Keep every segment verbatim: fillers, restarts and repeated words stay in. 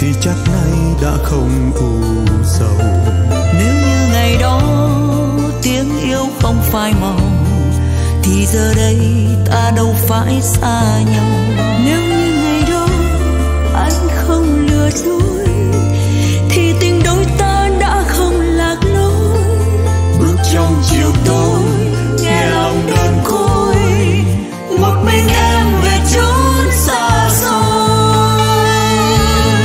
thì chắc nay đã không u sầu. Nếu như ngày đó tiếng yêu không phai màu thì giờ đây ta đâu phải xa nhau. Nếu như ngày đó anh không lừa dối thì tình đôi ta đã không lạc lối. Bước trong chiều tối nghe lòng đơn côi, một mình em về chốn xa xôi.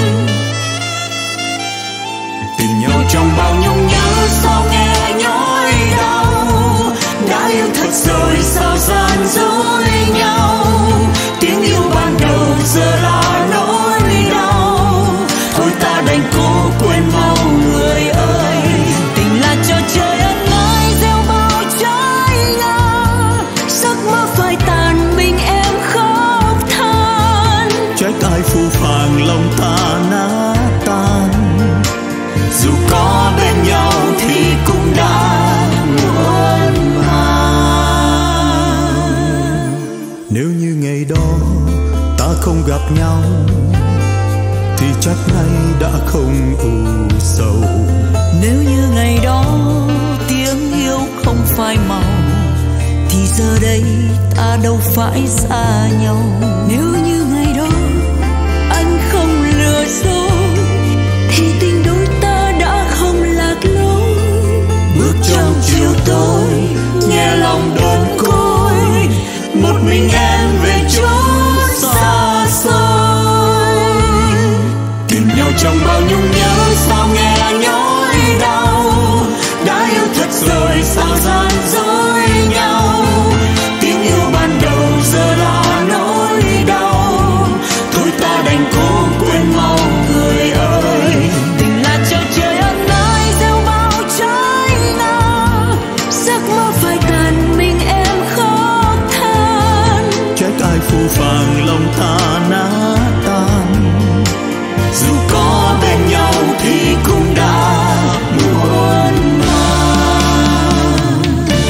Tìm nhau trong bao nhung nhớ sao nghe nhói đau. Đã yêu thật rồi sao gian dối nhau. Tiếng yêu ban đầu giờ là nỗi đau. Thôi ta đành cố quên mau người ơi. Tình là trò chơi ân ái gieo bao trái ngang. Giấc mơ phai tàn mình em khóc than. Trách ai phũ phàng lòng ta nát tan. Dù có bên nhau thì cũng đã muộn màng. Nếu như ngày đó ta không gặp nhau thì chắc nay đã không u sầu. Nếu như ngày đó tiếng yêu không phai màu thì giờ đây ta đâu phải xa nhau. Nếu như ngày đó anh không lừa dối thì tình đôi ta đã không lạc lối. Bước trong chiều tối nghe lòng đơn côi, một mình em về chốn xa xôi. Tìm nhau trong bao nhung nhớ sao nghe nhói đau. Đã yêu thật rồi sao gian dối nhau. Tiếng yêu ban đầu giờ là nỗi đau. Thôi ta đành cố quên mau người ơi. Tình là trò chơi ân ái gieo bao trái ngang. Giấc mơ phai tàn mình em khóc than. Trách ai phũ phàng lòng ta nát tan. Dù có bên nhau thì cũng đã muộn màng.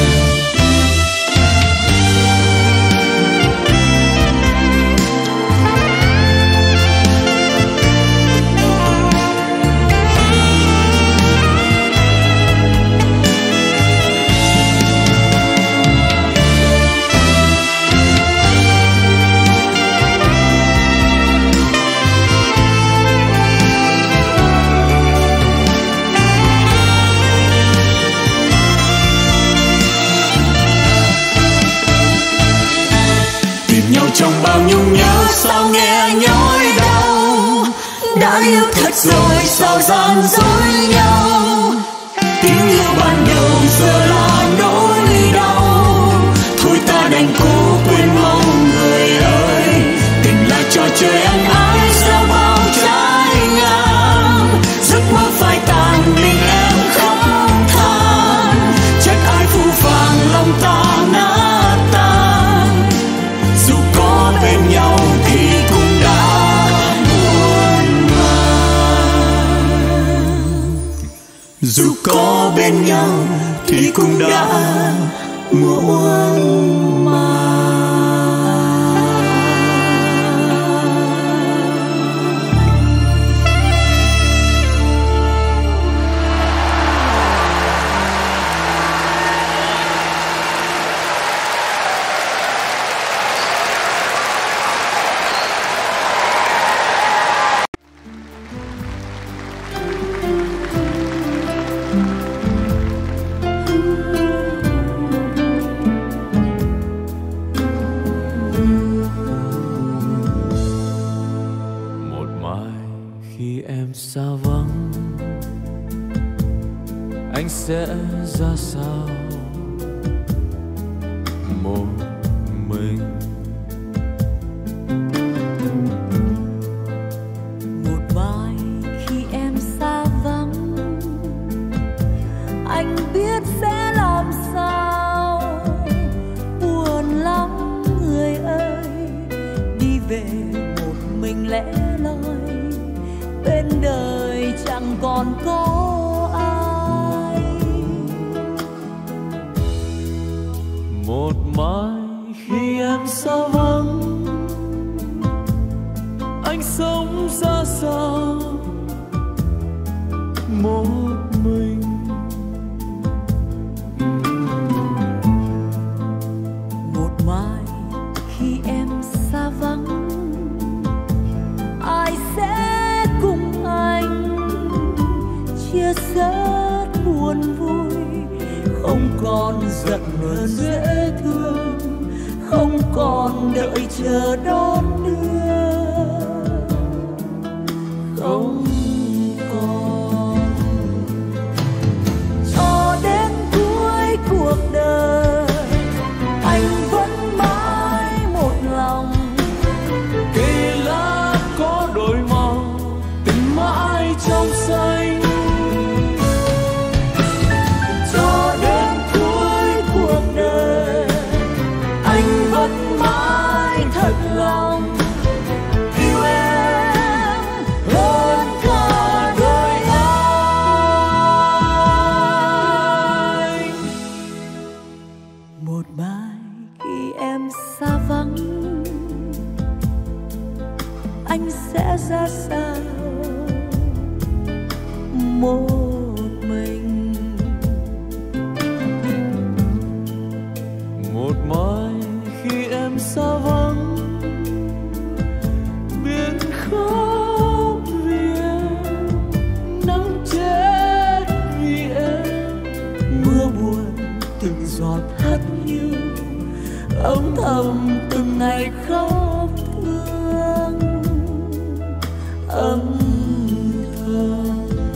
Trong bao nhung nhớ sao nghe nhói đau. Đã yêu thật rồi sao gian dối nhau. Tiếng yêu ban đầu giờ là nỗi đau. Thôi ta đành cố quên mau người ơi. Tình là trò chơi ân ái sao bao trái ngang. Giấc mơ phai tàn mình em khóc than. Trách ai phũ phàng lòng ta nát tan. Dù có bên nhau thì cũng đã muộn màng. Dù có bên nhau thì cũng đã muộn màng. xa vắng anh sẽ ra sao một mình. Một mai khi em xa vắng anh biết sẽ làm sao, buồn lắm người ơi, đi về một mình lẻ loi, bên đời chẳng còn có ai. Một mai khi em xa vắng anh sống ra sao xưa rất buồn vui, không còn giận hờn dễ thương, không còn đợi chờ đón đưa, không còn. Cho đến cuối cuộc đời anh vẫn mãi một lòng, cây lá có đổi màu tình mãi trong xanh. cho đến cuối cuộc đời anh vẫn mãi thật lòng yêu em hơn cả đời anh. Một mai khi em xa vắng, anh sẽ ra sao một mình. Một mai khi em xa vắng, biển khóc vì em, nắng chết vì em, Mưa buồn từng giọt hắt hiu, âm thầm từng ngày khóc thương, âm thầm.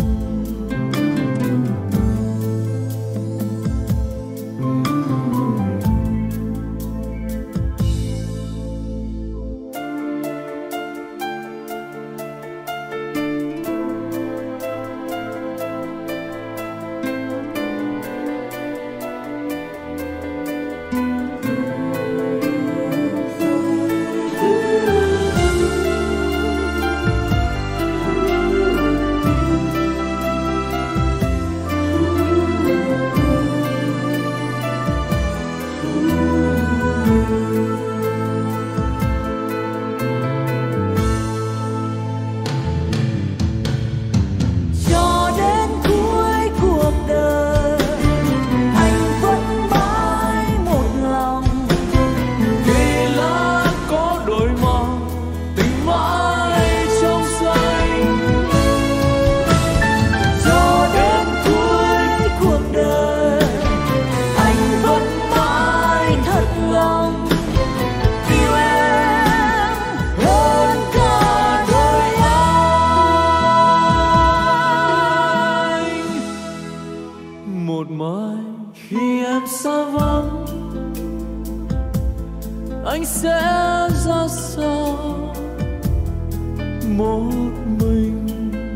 Cho đến cuối cuộc đời anh vẫn mãi một lòng, cây lá có đổi màu tình mãi trong xanh. cho đến cuối cuộc đời anh vẫn mãi thật lòng yêu em hơn cả đời anh. Một mai khi em xa vắng, anh sẽ ra sao một mình.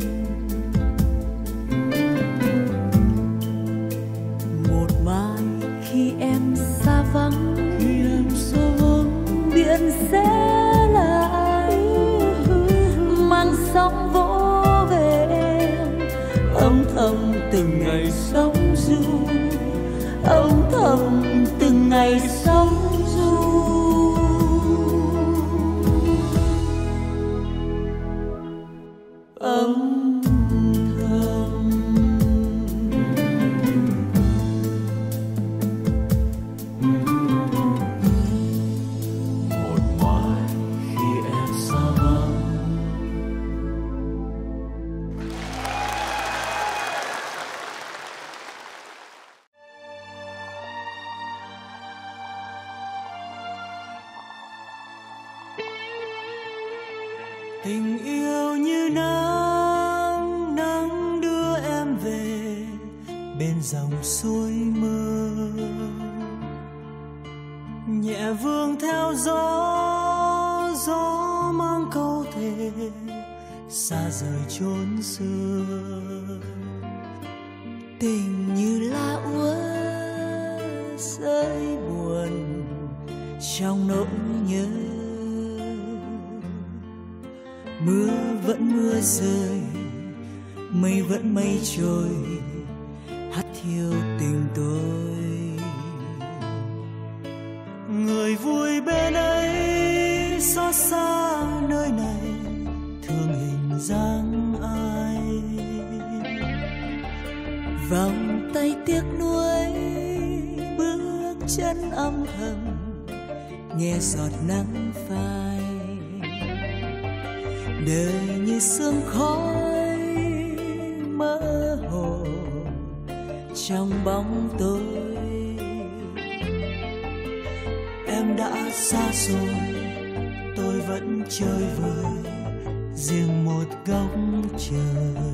Một mai khi em xa vắng, Khi em xa vắng, biển sẽ là anh, mang sóng vỗ về em, âm thầm từng ngày sóng du, âm thầm từng ngày sóng du. Âm thầm. một mai khi em xa vắng. Tình yêu như nắng, nắng đưa em về bên dòng suối mơ, nhẹ vương theo gió, gió mang câu thề xa rời chốn xưa. Tình như lá úa rơi buồn trong nỗi nhớ, mưa vẫn mưa rơi, mây vẫn mây trôi, hắt hiu tình tôi. Người vui bên ấy xót xa nơi này, thương hình dáng ai. Vòng tay tiếc nuối, bước chân âm thầm, nghe giọt nắng phai. Đời như sương khói mơ hồ, trong bóng tối. Em đã xa rồi, tôi vẫn chơi vơi riêng một góc trời.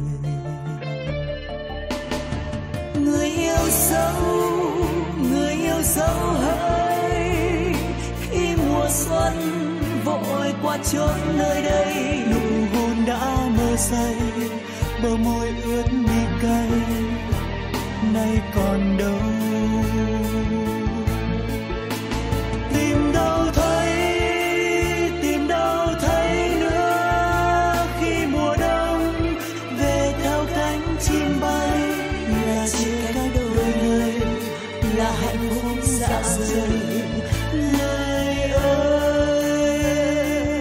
Người yêu dấu, người yêu dấu hỡi, khi mùa xuân vội qua chốn nơi đây. Nụ hôn đã mơ say, bờ môi ướt mi cay, nay còn đâu. Tìm đâu thấy, tìm đâu thấy nữa, khi mùa đông về theo cánh chim bay. Là chia cách đôi người, là hạnh phúc dạ rời. Người ơi,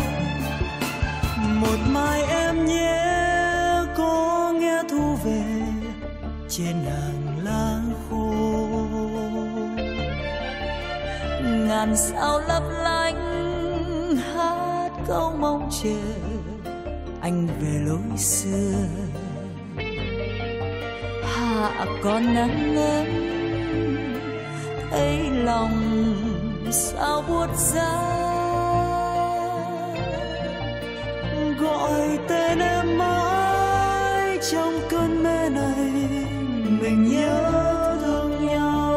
một mai em nhé có nghe thu về trên hàng lá khô. Ngàn sao lấp lánh hát câu mong chờ anh về lối xưa. Hạ có nắng ấm thấy lòng sao buốt giá. Gọi tên em mãi trong cơn mê này, mình nhớ thương nhau.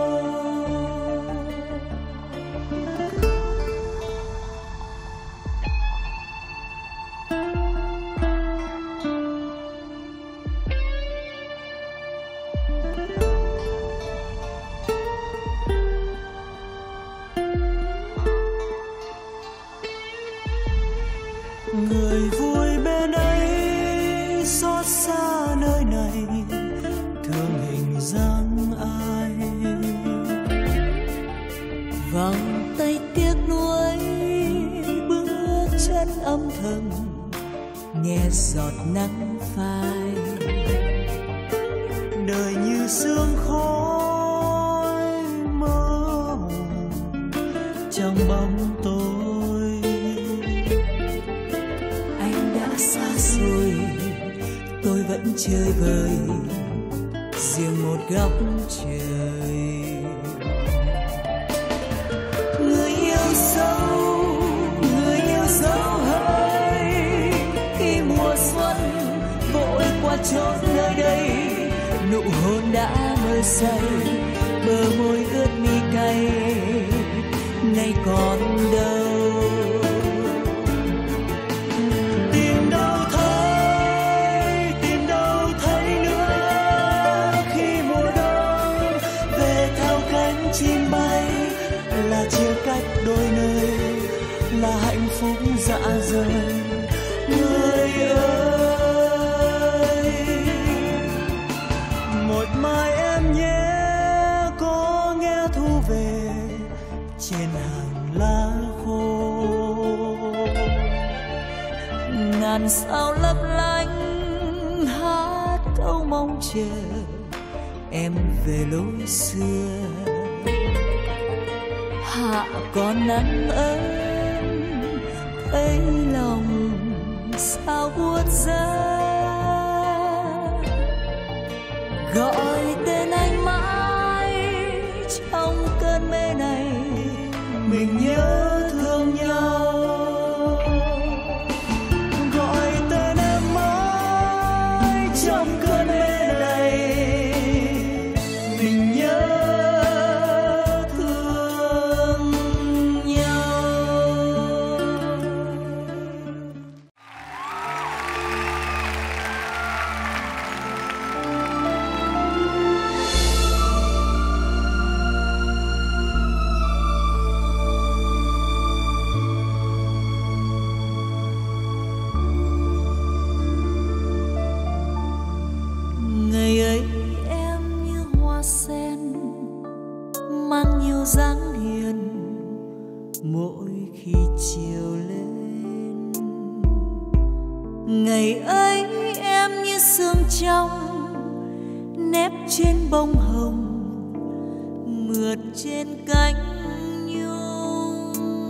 Người vui bên ấy xót xa nơi này, thương hình dáng ai. Vòng tay tiếc nuối bước chân âm thầm, nghe giọt nắng phai. Đời như sương khói mơ hồ trong bóng tối. Anh đã xa rồi, tôi vẫn chơi vơi riêng một góc trời. Người yêu dấu, người yêu dấu hỡi, khi mùa xuân vội qua chốn nơi đây. Nụ hôn đã mơ say, bờ môi ướt mi cay, nay còn đâu. Tìm đâu thấy, tìm đâu thấy nữa, khi mùa đông về theo cánh chim bay. Là chia cách đôi nơi, là hạnh phúc dạ rời. Người ơi, một mai em nhé có nghe thu về trên hàng lá khô. Ngàn sao lấp lánh hát câu mong chờ em về lối xưa. Hạ có nắng ấm thấy lòng sao buốt giá. Gọi tên anh mãi trong cơn mê này, mình nhớ thương nhau. Gọi tên em mãi trong cơn mê này, mình nhớ thương nhau. Ngày ấy em như hoa sen mang nhiều dáng hiền, mỗi khi chiều lên. Ngày ấy em như sương trong nếp trên bông hồng, mượt trên cánh nhung.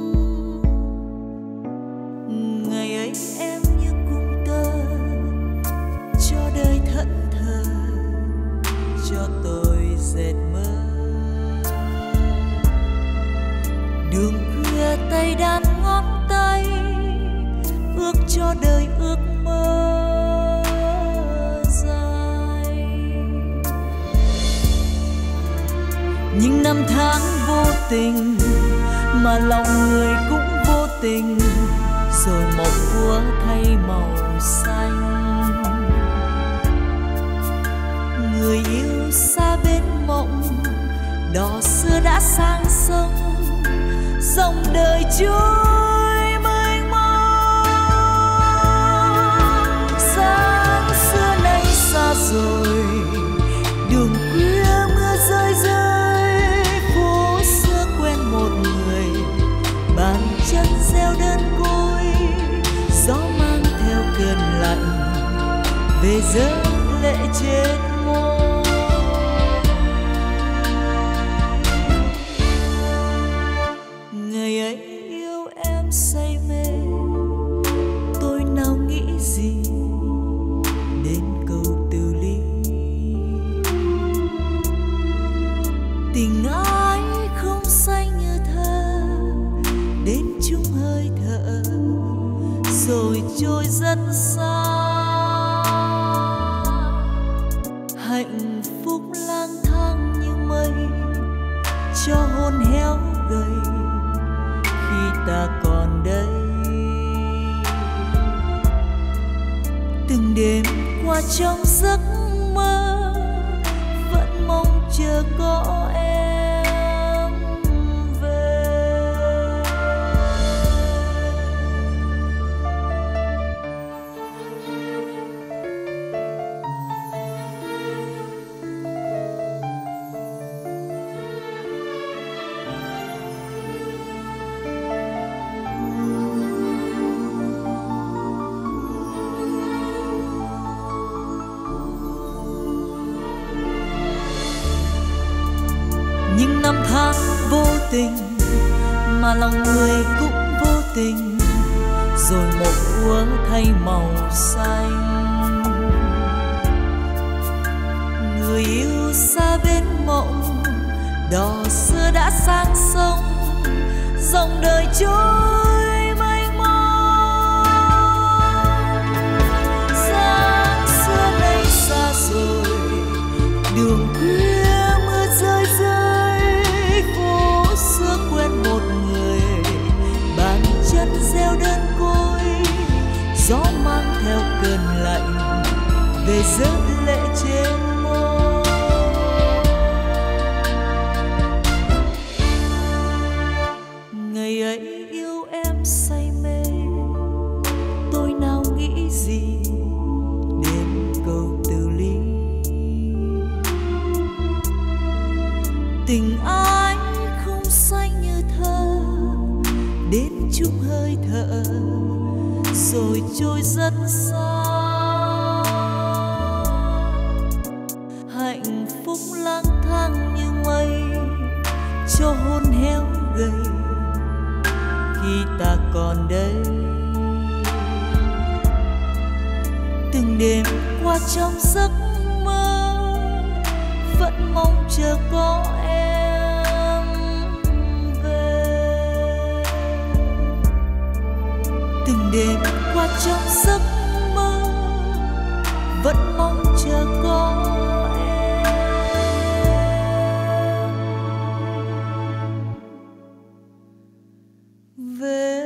Ngày ấy em như cung tơ cho đời thẫn thờ, cho năm tháng vô tình mà lòng người cũng vô tình, rồi màu úa thay màu xanh. Người yêu xa bên mộng, đò xưa đã sang sông, dòng đời trôi mênh mông. Sáng xưa nay xa rồi, đường khuya mưa rơi rơi, phố xưa quen một người, bàn chân gieo đơn côi, gió mang theo cơn lạnh về rơi lệ trên môi. Ngày ấy yêu em say mê, tôi nào nghĩ gì đến câu từ ly. Tình ai không xanh như thơ, đến chung hơi thở rồi trôi rất xa. Hạnh phúc lang thang như mây, cho hồn héo gầy khi ta còn đây. Từng đêm qua trong giấc mơ, vẫn mong chờ có em về. Nhưng năm tháng vô tình mà lòng người cũng vô tình, rồi một úa thay màu xanh. Người yêu xa bên mộng, đò xưa đã sang sông, dòng đời trôi mênh mông. Sáng xưa nay xa rồi, đường khuya mưa rơi rơi, phố xưa quen một người, bàn chân gieo đơn côi, gió mang theo cơn lạnh về rớt lệ trên môi. Ngày ấy yêu em say mê, tôi nào nghĩ gì đến câu từ ly. Tình ai không xanh như thơ, đến chung hơi thở rồi trôi rất xa. Hạnh phúc lang thang như mây, cho hồn héo gầy khi ta còn đây. Từng đêm qua trong giấc mơ, vẫn mong chờ có em về. Từng đêm qua trong giấc mơ, vẫn mong chờ có em về.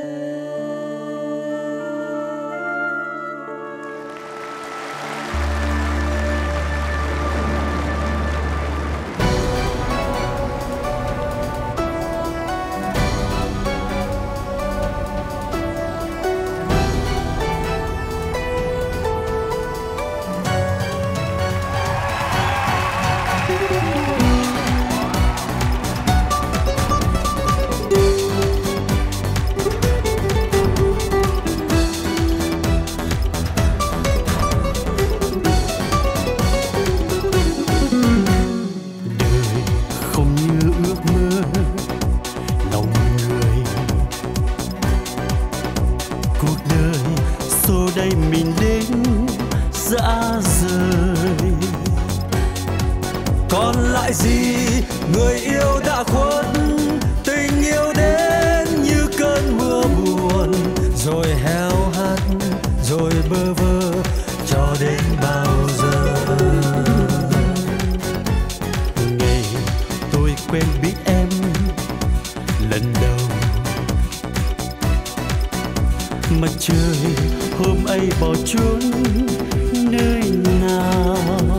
đây mình đến dã rời. Còn lại gì người yêu đã khuất, tình yêu đến như cơn mưa buồn, rồi héo hắt rồi bơ vơ cho đến bao giờ. Ngày tôi quen biết trời hôm ấy bỏ trốn nơi nào.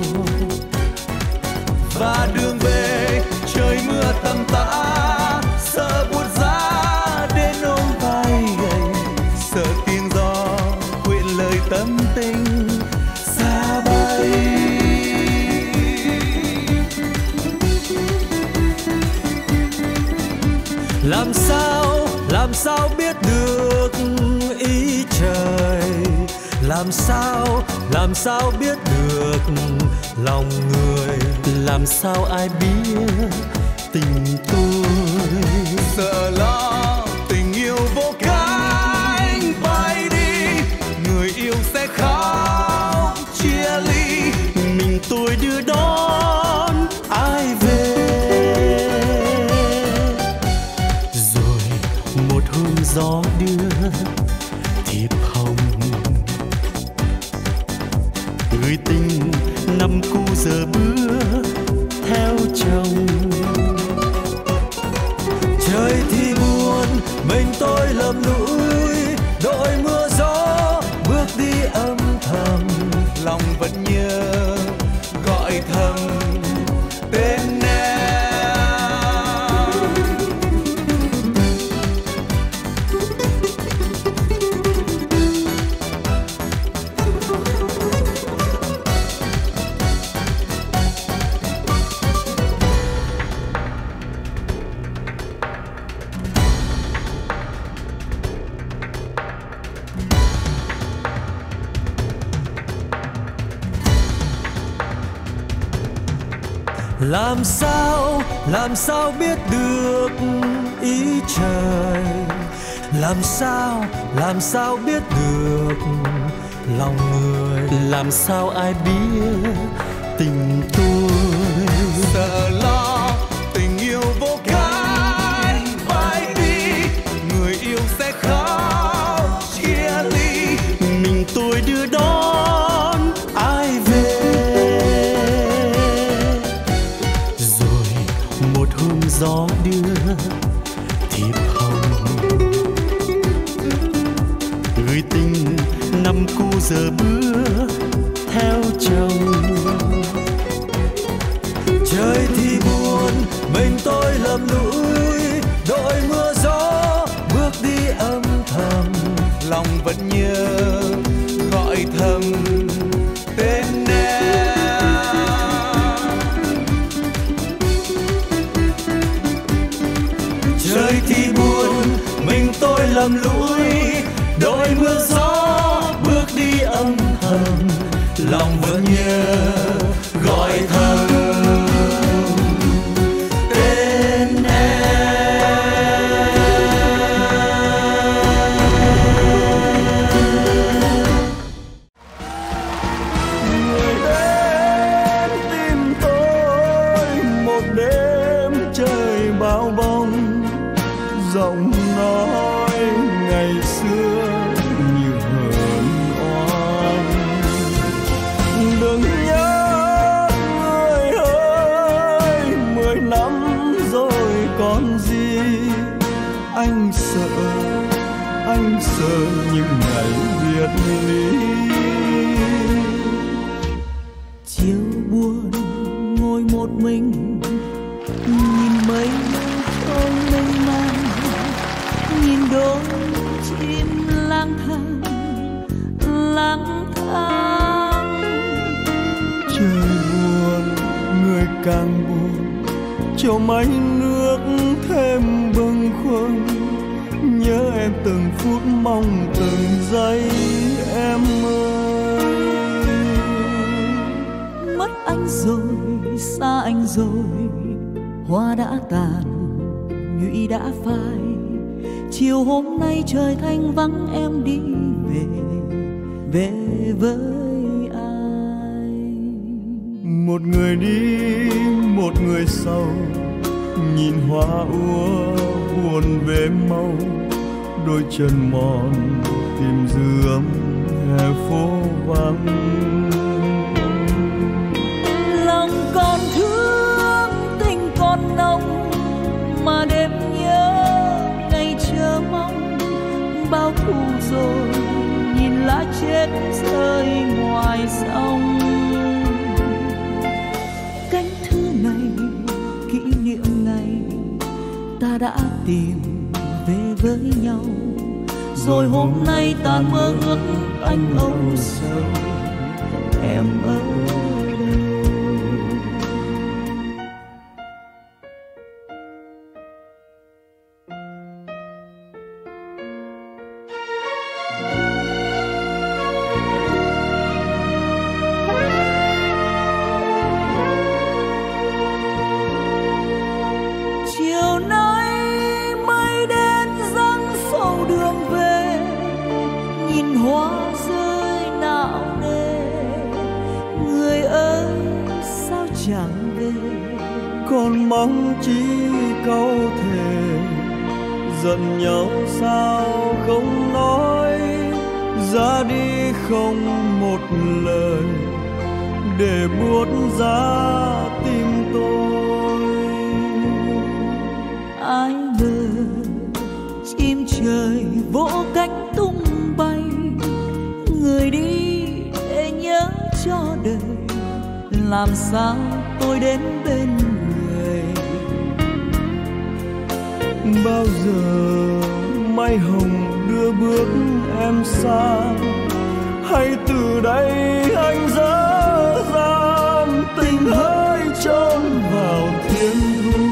Và đường về trời mưa tầm tã, sợ buốt giá đến ôm vai gầy, sợ tiếng gió quyện lời tâm tình xa bay. Làm sao, làm sao biết được ý trời, làm sao, làm sao biết được lòng người, làm sao ai biết tình tôi. Sợ lo tình yêu vô cánh bay đi, người yêu sẽ khóc chia ly, mình tôi đưa đón ai về. Rồi một hôm gió đưa thiệp hồng, gửi tình năm cũ giờ bước theo chồng. Trời thì buồn mình tôi lầm lũi, đội mưa gió bước đi âm thầm, lòng vẫn nhớ gọi thầm tên em. Làm sao, làm sao biết được ý trời, làm sao, làm sao biết được lòng người, làm sao ai biết tình tôi. Sợ lo tình yêu vô cánh bay đi, người yêu sẽ khóc chia ly, mình tôi đưa đón ai về. Gió đưa thiệp hồng, gửi tình năm cũ giờ bước theo chồng. Trời thì buồn mình tôi lầm lũi, đội mưa gió bước đi âm thầm, lòng vẫn nhớ gọi thầm tên em. Trời thì buồn mình tôi lầm lũi, đội mưa gió bước đi âm thầm, lòng vẫn nhớ gọi thầm tên em. Người đến tìm tôi một đêm trời bao bông, giọng nói ngày xưa như hờn oan. Đừng nhớ người ơi, mười năm rồi còn gì. Anh sợ, anh sợ những ngày biệt ly. Chiều buồn ngồi một mình, nhìn mây trôi mênh mang, nhìn đôi chim lang thang lang thang. Trời buồn, người càng buồn, trong ánh nước thêm bâng khuâng. Nhớ em từng phút, mong từng giây em ơi. Mất anh rồi, xa anh rồi, hoa đã tàn, nhụy đã phai. Chiều hôm nay trời thanh vắng, em đi về, về với ai. Một người đi, một người sau, nhìn hoa úa buồn về mau. Đôi chân mòn tìm dư ấm hè phố vắng. Lòng còn thương, tình còn nồng, mà đêm nhớ ngày chờ mong. Bao thu rồi tìm về với nhau. Rồi hôm nay ta mơ ước anh âu sầu, em ở còn mong chỉ câu thề, giận nhau sao không nói, ra đi không một lời để buốt giá tim tôi. Ai ngờ chim trời vỗ cánh tung bay, người đi để nhớ cho đời. Làm sao tôi đến bên người, bao giờ mây hồng đưa bước em xa, hay từ đây anh dở dang tình hơi trốn vào thiên thu.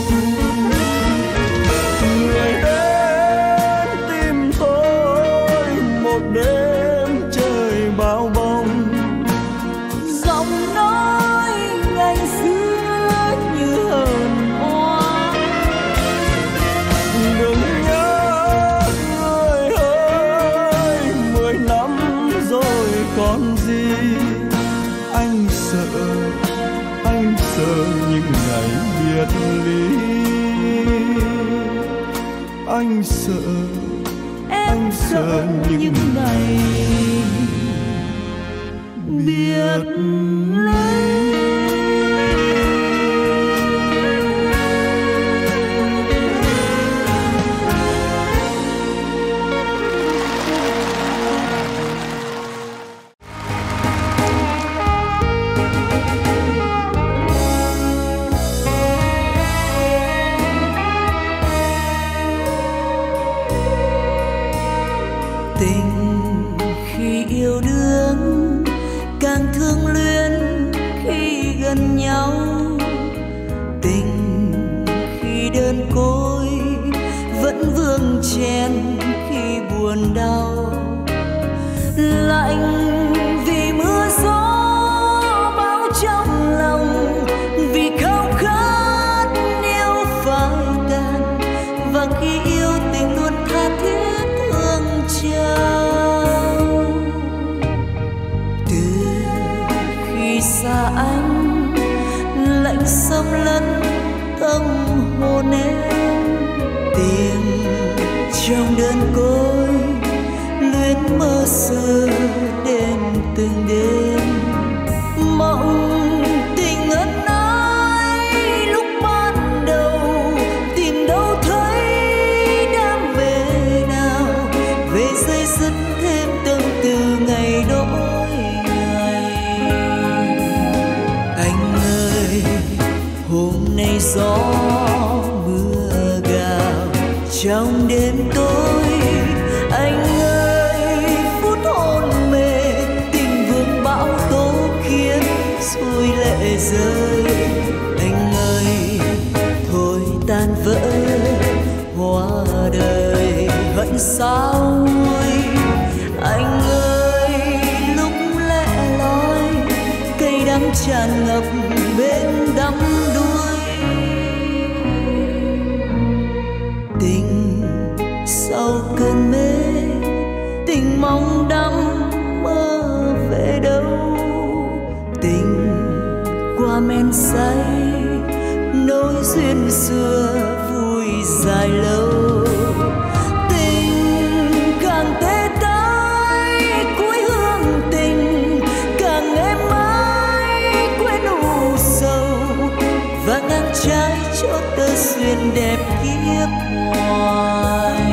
Người đến tìm tôi một đêm trời bao bông, giọng nói ngày xưa như hờn oan. Đừng nhớ người ơi, mười năm rồi còn gì. Anh sợ, anh sợ những ngày biệt ly. Anh sợ, Em anh sợ những, những ngày biệt ly. Tình khi yêu đương càng thương luyến khi gần nhau, tình khi đơn côi vẫn vương chen khi buồn đau. Lạnh vì mưa gió bão trong lòng, vì khao khát yêu phai tàn, và khi yêu tình luôn tha thiết thương trao. Từ khi xa anh, lạnh xâm lấn tâm hồn em, tìm trong đơn côi luyến mơ xưa đêm từng đêm. Mộng tình ân ái lúc ban đầu, tìm đâu thấy đam mê nào, về dây dứt thêm từng từ ngày đổi ngày. Anh ơi, hôm nay gió mưa gào trong đêm tối. Anh ơi, phút hôn mê tình vương bão tố khiến xuôi lệ rơi. Anh ơi, thôi tan vỡ hoa đời hận sao nguôi. Anh ơi, lúc lẻ loi cây đắng tràn ngập bên đắm đuôi. Tình sau cơn mê, tình mong đắm mơ về đâu. Tình qua men say, nối duyên xưa vui dài lâu. Tình càng tê tái cuối hương tình, càng êm ái quên u sầu, và ngang trái cho tơ duyên đẹp kiếp hoài.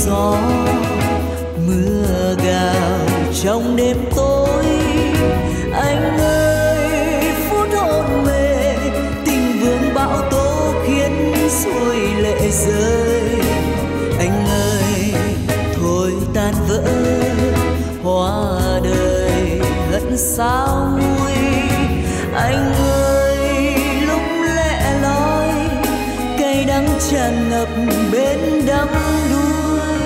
gió mưa gào trong đêm tối. Anh ơi phút hôn mê, tình vương bão tố khiến xuôi lệ rơi. Anh ơi thôi tan vỡ hoa đời hận sao nguôi. Anh ơi lúc lẻ loi cay đắng tràn ngập bên đắm đuối.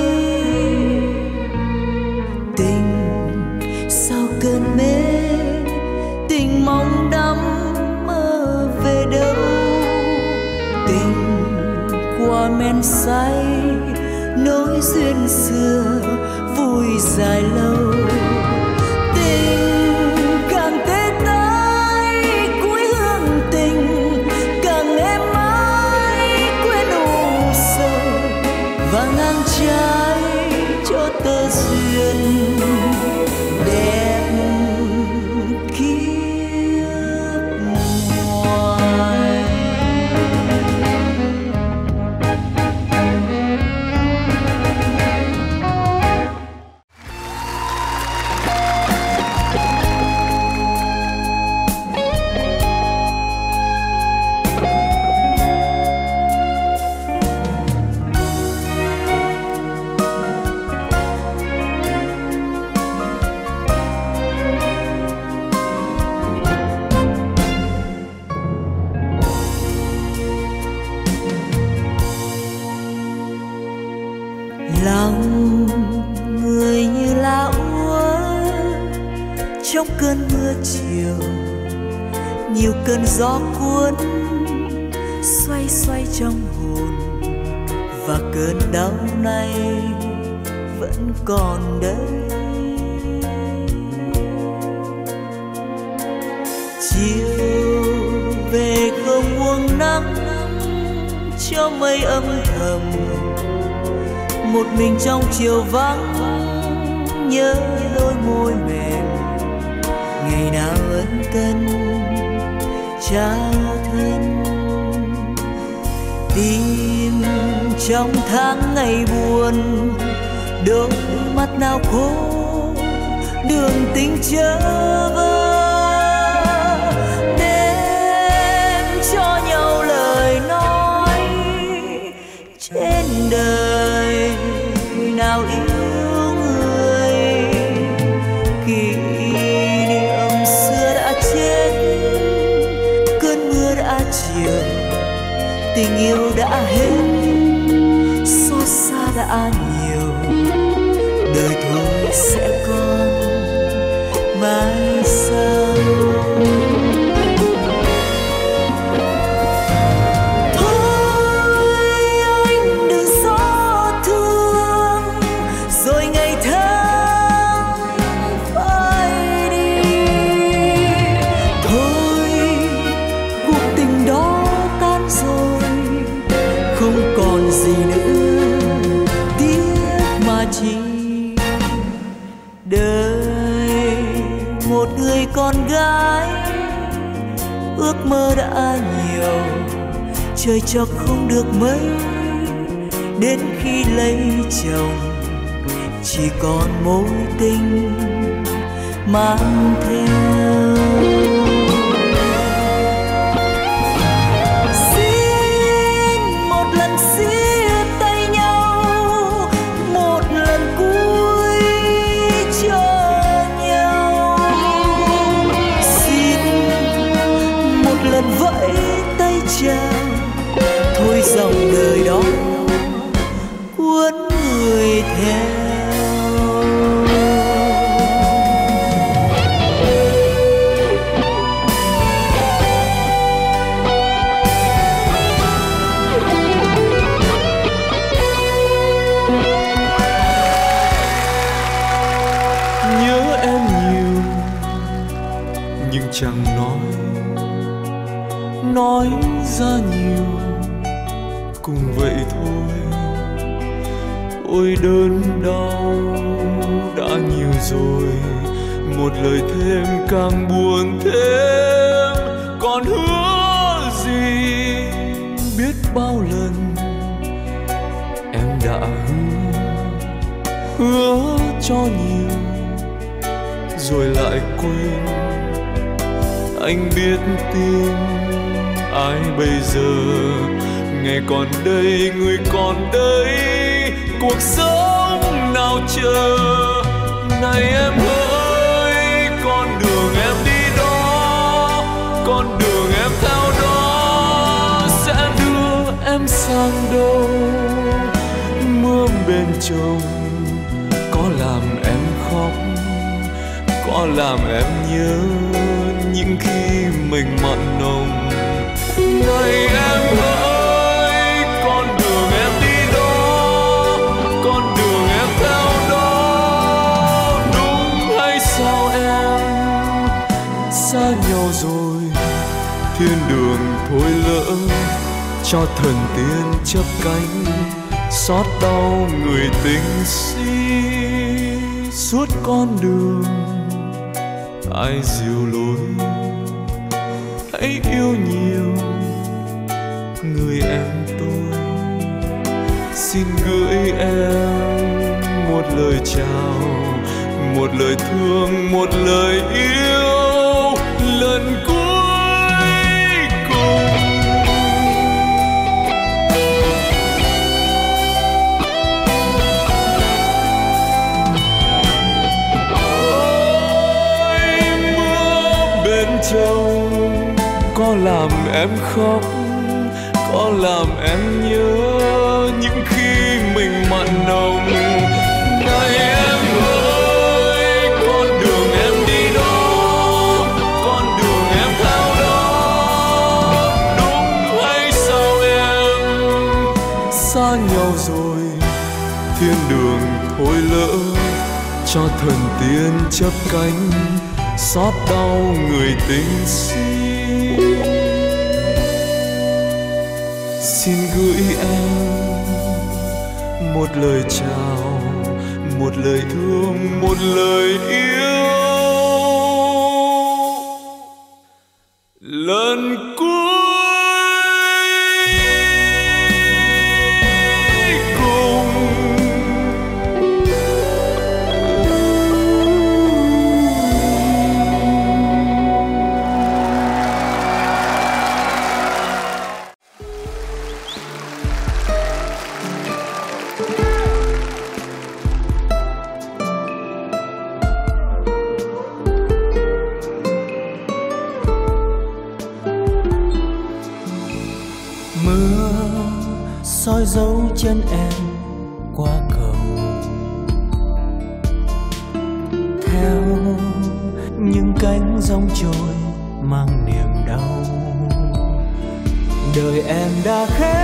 Tình sau cơn mê, tình mong đắm mơ về đâu. Tình qua men say, nỗi duyên xưa vui dài lâu. Tình càng tê tái cuối hương tình, càng êm ái quên u sầu. Và ngang trái cho tơ duyên đẹp kiếp ngoài. Lòng người như lá úa trong cơn mưa chiều, nhiều cơn gió cuốn xoay xoay trong hồn. Và cơn đau này vẫn còn đây. Chiều về không buông nắng cho mây âm thầm, một mình trong chiều vắng nhớ đôi môi mềm. Ngày nào ân cần trao thân, tim trong tháng ngày buồn, đôi mắt nào khô đường tình chớ vơ. Đêm cho nhau lời nói trên đời nào yêu người. Kỷ niệm xưa đã chết, cơn mưa đã chiều, tình yêu đã hết, xót xa đã nhiều. Đời thôi sẽ còn mai sau. Đời một người con gái ước mơ đã nhiều, trời cho không được mấy. Đến khi lấy chồng chỉ còn mối tình mang theo. Xin một lần chia tay nhau, một lần cuối chờ nhau. Xin một lần vẫy tay chào, thôi dòng đời đó cuốn người theo. Chẳng nói nói ra nhiều, cùng vậy thôi. Ôi đớn đau đã nhiều rồi, một lời thêm càng buồn thêm. Còn hứa gì biết bao lần em đã hứa hứa cho nhiều rồi lại quên. Anh biết tin ai bây giờ, ngày còn đây người còn đây, cuộc sống nào chờ. Này em ơi, con đường em đi đó, con đường em theo đó sẽ đưa em sang đâu. Mưa bên chồng có làm em khóc, có làm em nhớ những khi mình mặn nồng. Này em ơi, con đường em đi đó, con đường em theo đó, đúng hay sao em? Xa nhau rồi, thiên đường thôi lỡ, cho thần tiên chấp cánh, xót đau người tình si. Suốt con đường ai dìu lối, hãy yêu nhiều người em tôi. Xin gửi em một lời chào, một lời thương, một lời yêu lần cuối cùng. Ôi mưa bên chồng có làm em khóc, có làm em nhớ những khi mình mặn nồng. Này em ơi, con đường em đi đó, con đường em theo đó, đúng hay sao em? Xa nhau rồi, thiên đường thôi lỡ, cho thần tiên chấp cánh, xót đau người tình si. Xin gửi em một lời chào, một lời thương, một lời yêu lần cuối cùng. Soi dấu chân em qua cầu, theo những cánh giông trôi mang niềm đau. Đời em đã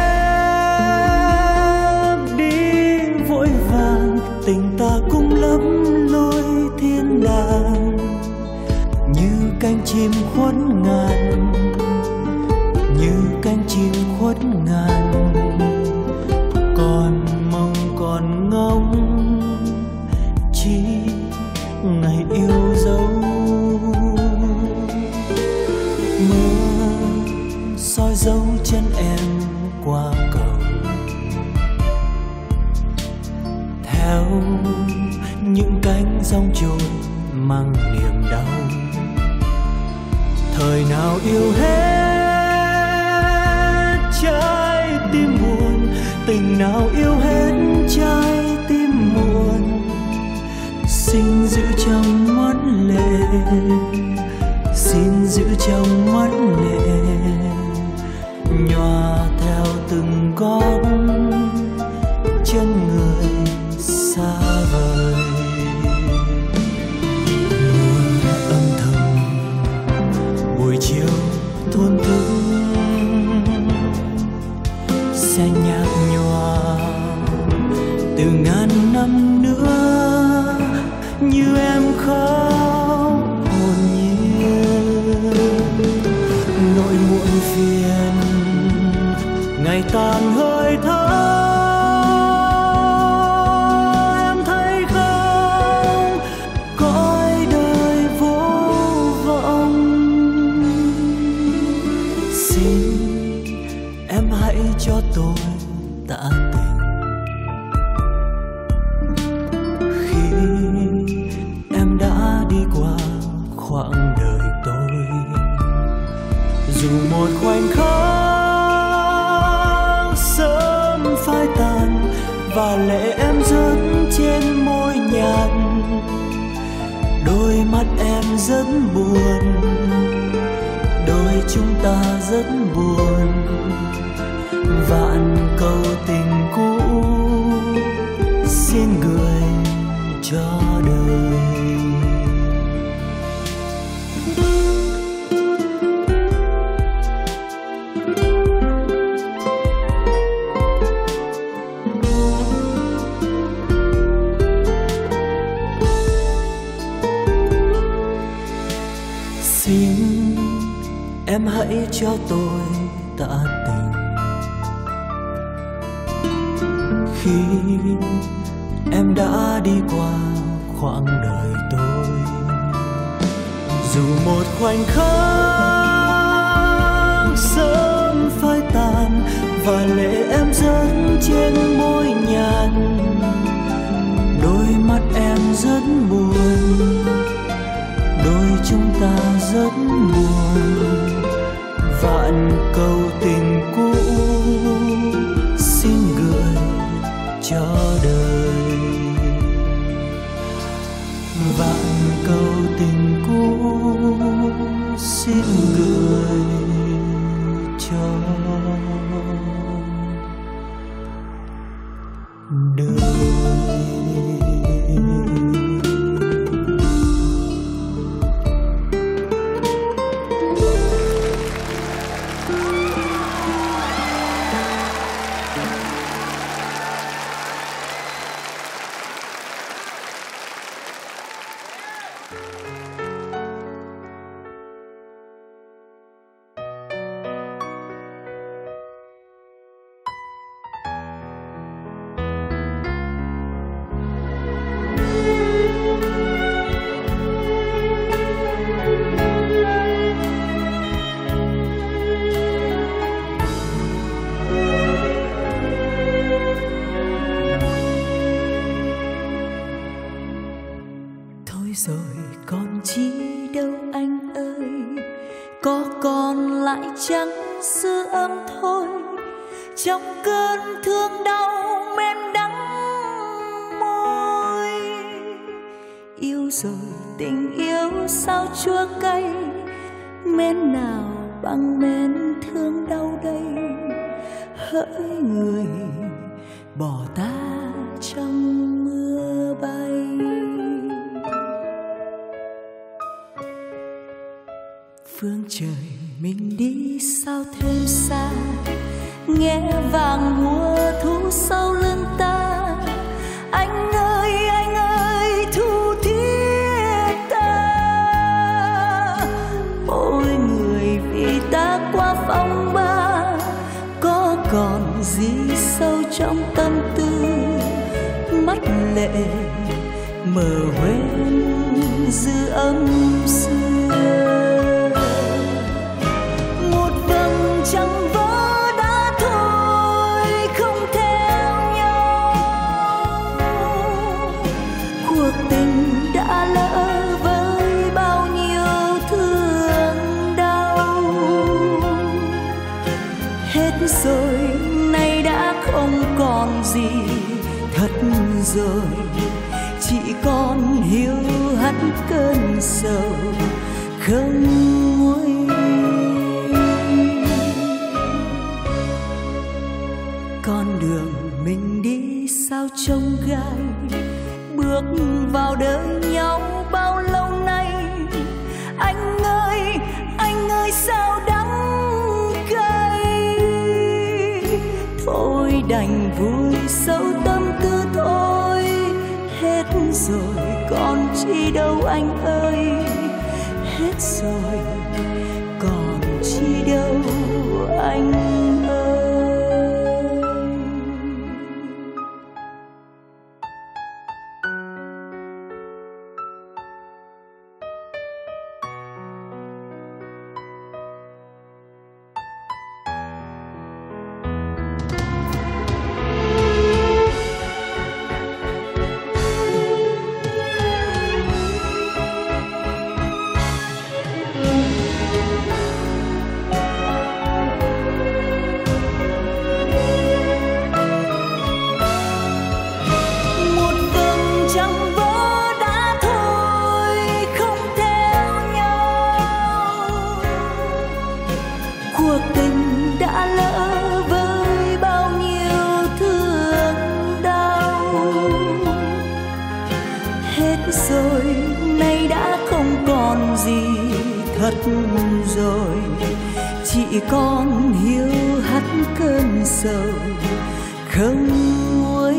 khép đi vội vàng, tình ta cũng lấp lối thiên đàng. Như cánh chim khuất ngàn, như cánh chim khuất ngàn, còn mong còn ngóng chỉ ngày yêu dấu. Mưa soi dấu chân em qua cầu, theo những cánh giông trôi mang niềm đau. Thời nào yêu hết trái tim buồn, tình nào yêu hết trái tim muộn. Xin giữ trong mắt lệ, xin giữ trong mắt lệ, nhòa theo từng gót chân người xa vời. Mưa âm thầm buổi chiều thôn thức, sẽ nhạt nhòa từ ngàn năm nữa. Như em khóc hồn nhiên, nỗi muộn phiền ngày tàn hơi thở. Em thấy không, cõi đời vô vọng. Xin em hãy cho tôi tạ tình. khoảnh khắc sớm phai tàn và lệ em rớt trên môi nhạt. Đôi mắt em rất buồn, đôi chúng ta rất buồn. Vạn câu tình cũ xin gửi cho đời. Xin em hãy cho tôi tạ tình khi em đã đi qua khoảng đời tôi. Dù một khoảnh khắc sớm phai tàn và lệ em rớt trên môi nhạt, đôi mắt em rất buồn, đôi chúng ta rất buồn. Vạn câu tình cũ xin gửi cho đời. Vạn câu tình cũ xin gửi cho đời. Rồi còn chi đâu anh ơi, có còn lại chẳng dư âm thôi. Trong cơn thương đau men đắng môi, yêu rồi tình yêu sao chua cay. Men nào bằng men thương đau đây, hỡi người bỏ ta trong mưa bay. Phương trời mình đi sao thêm xa, nghe vàng mùa thu sau lưng ta. Anh ơi anh ơi thu thiết ta, mỗi người vì ta qua phong ba. Có còn gì sâu trong tâm tư, mắt lệ mờ quên dư âm xưa. Chẳng vỡ đã thôi không theo nhau, cuộc tình đã lỡ với bao nhiêu thương đau. Hết rồi nay đã không còn gì thật rồi, chỉ còn hiu hắt cơn sầu không nguôi. Con đường mình đi sao trông gai, bước vào đời nhau bao lâu nay. Anh ơi anh ơi sao đắng cay, thôi đành vui sâu tâm tư thôi. Hết rồi còn chi đâu anh ơi, hết rồi còn chi đâu anh ơi. hắt rồi, chỉ còn hiu hắt cơn sầu không nguôi.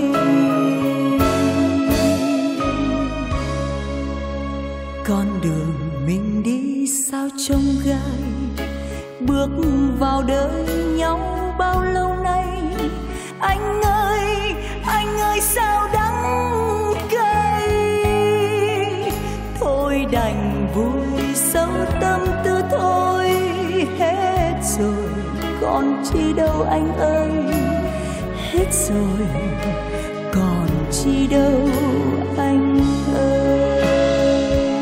Con đường mình đi sao trông gai, bước vào đời nhau bao lâu nay. Anh ơi, anh ơi sao đắng cay. Thôi đành vui sâu tâm tư thôi, hết rồi còn chi đâu anh ơi. Hết rồi còn chi đâu anh ơi.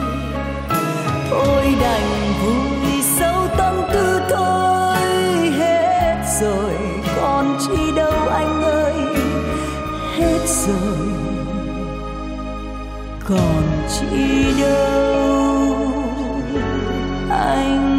Thôi đành vui sâu tâm tư thôi, hết rồi còn chi đâu anh ơi. Hết rồi còn chi đâu anh.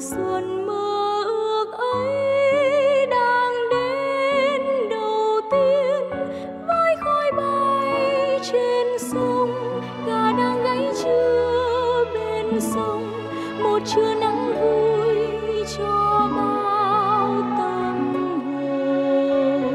xuân mơ ước ấy đang đến đầu tiên, với khói bay trên sông, gà đang gáy trưa bên sông, một trưa nắng vui cho bao tâm hồn.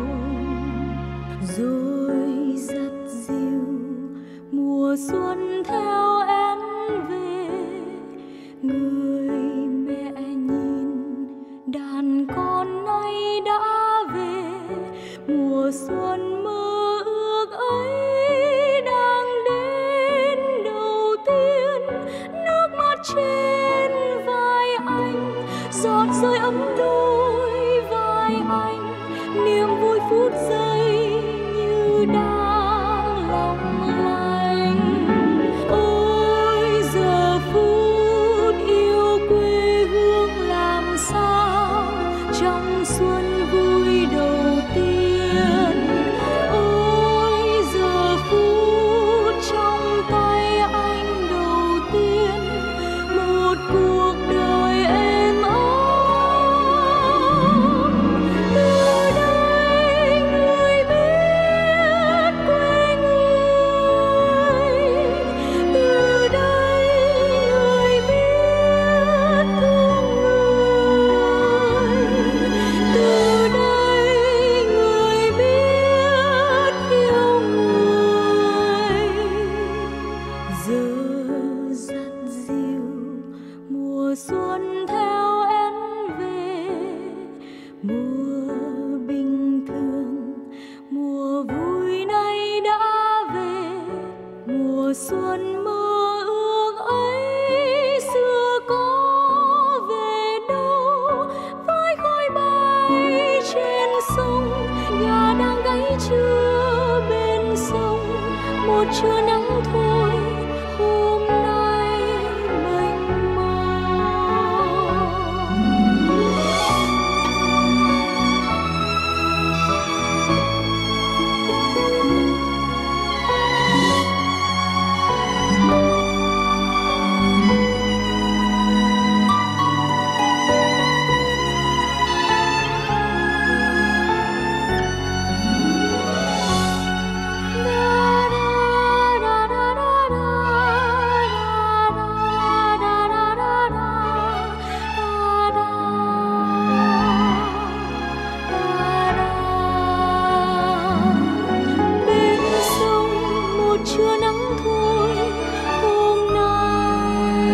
Rồi dắt dìu mùa xuân theo em về, người mẹ nhìn đàn con nay đã về. Mùa xuân mơ ước ấy đang đến đầu tiên, nước mắt trên vai anh giọt rơi ấm đôi vai anh, niềm vui phút giây như đang long lanh. Ôi giờ phút yêu quê hương làm sao trong xuân vui đầu tiên. Ôi giờ phút trong tay anh đầu tiên, một cuộc đời êm ấm. Từ đây người biết quê người, từ đây người biết thương người, từ đây người biết yêu người. Giờ dắt dìu mùa xuân theo em về, mùa bình thường mùa vui nay đã về. Mùa xuân mơ ước ấy xưa có về đâu, với khói bay trên sông, gà đang gáy trưa bên sông, một trưa nắng thôi hôm nay mênh mông. Bên sông một trưa nắng thôi hôm nay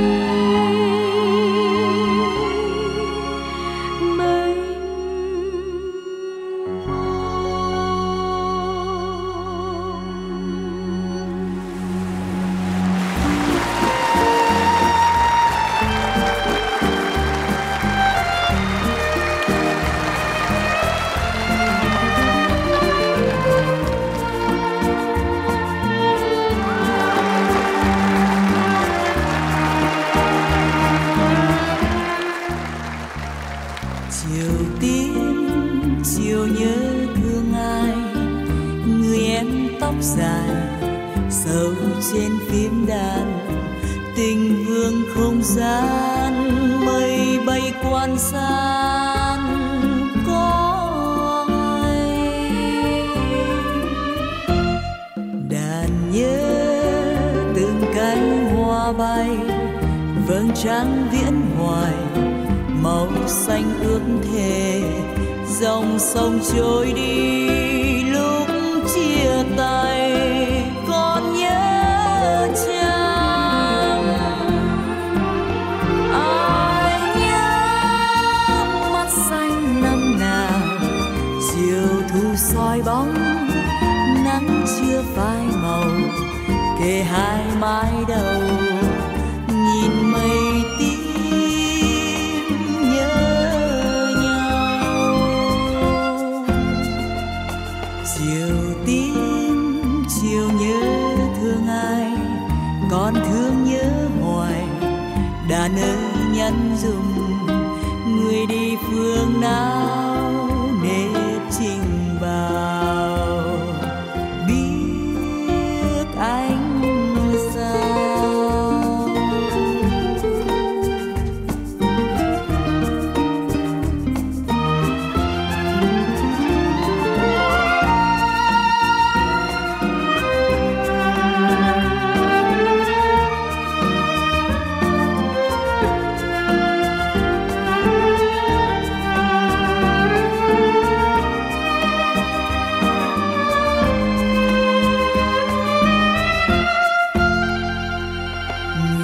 mênh chiều tím chiều nhớ thương ai, người em tóc dài sâu trên phím đàn. Tình vương không gian mây bay quan san có ai. Đàn nhớ từng cánh hoa bay, vầng trăng viễn hoài màu xanh ước thề. Dòng sông trôi đi lúc chia tay, còn nhớ chăng? Ai nhớ mắt xanh năm nào, chiều thu soi bóng nắng chưa phai màu, kề hai mái đầu nhìn mây tím nhớ nhau. Chiều tím chiều nhớ thương ai, còn thương nhớ hoài. Đàn ơi nhắn dùm người đi phương nào nếp trình vào, biết anh sao.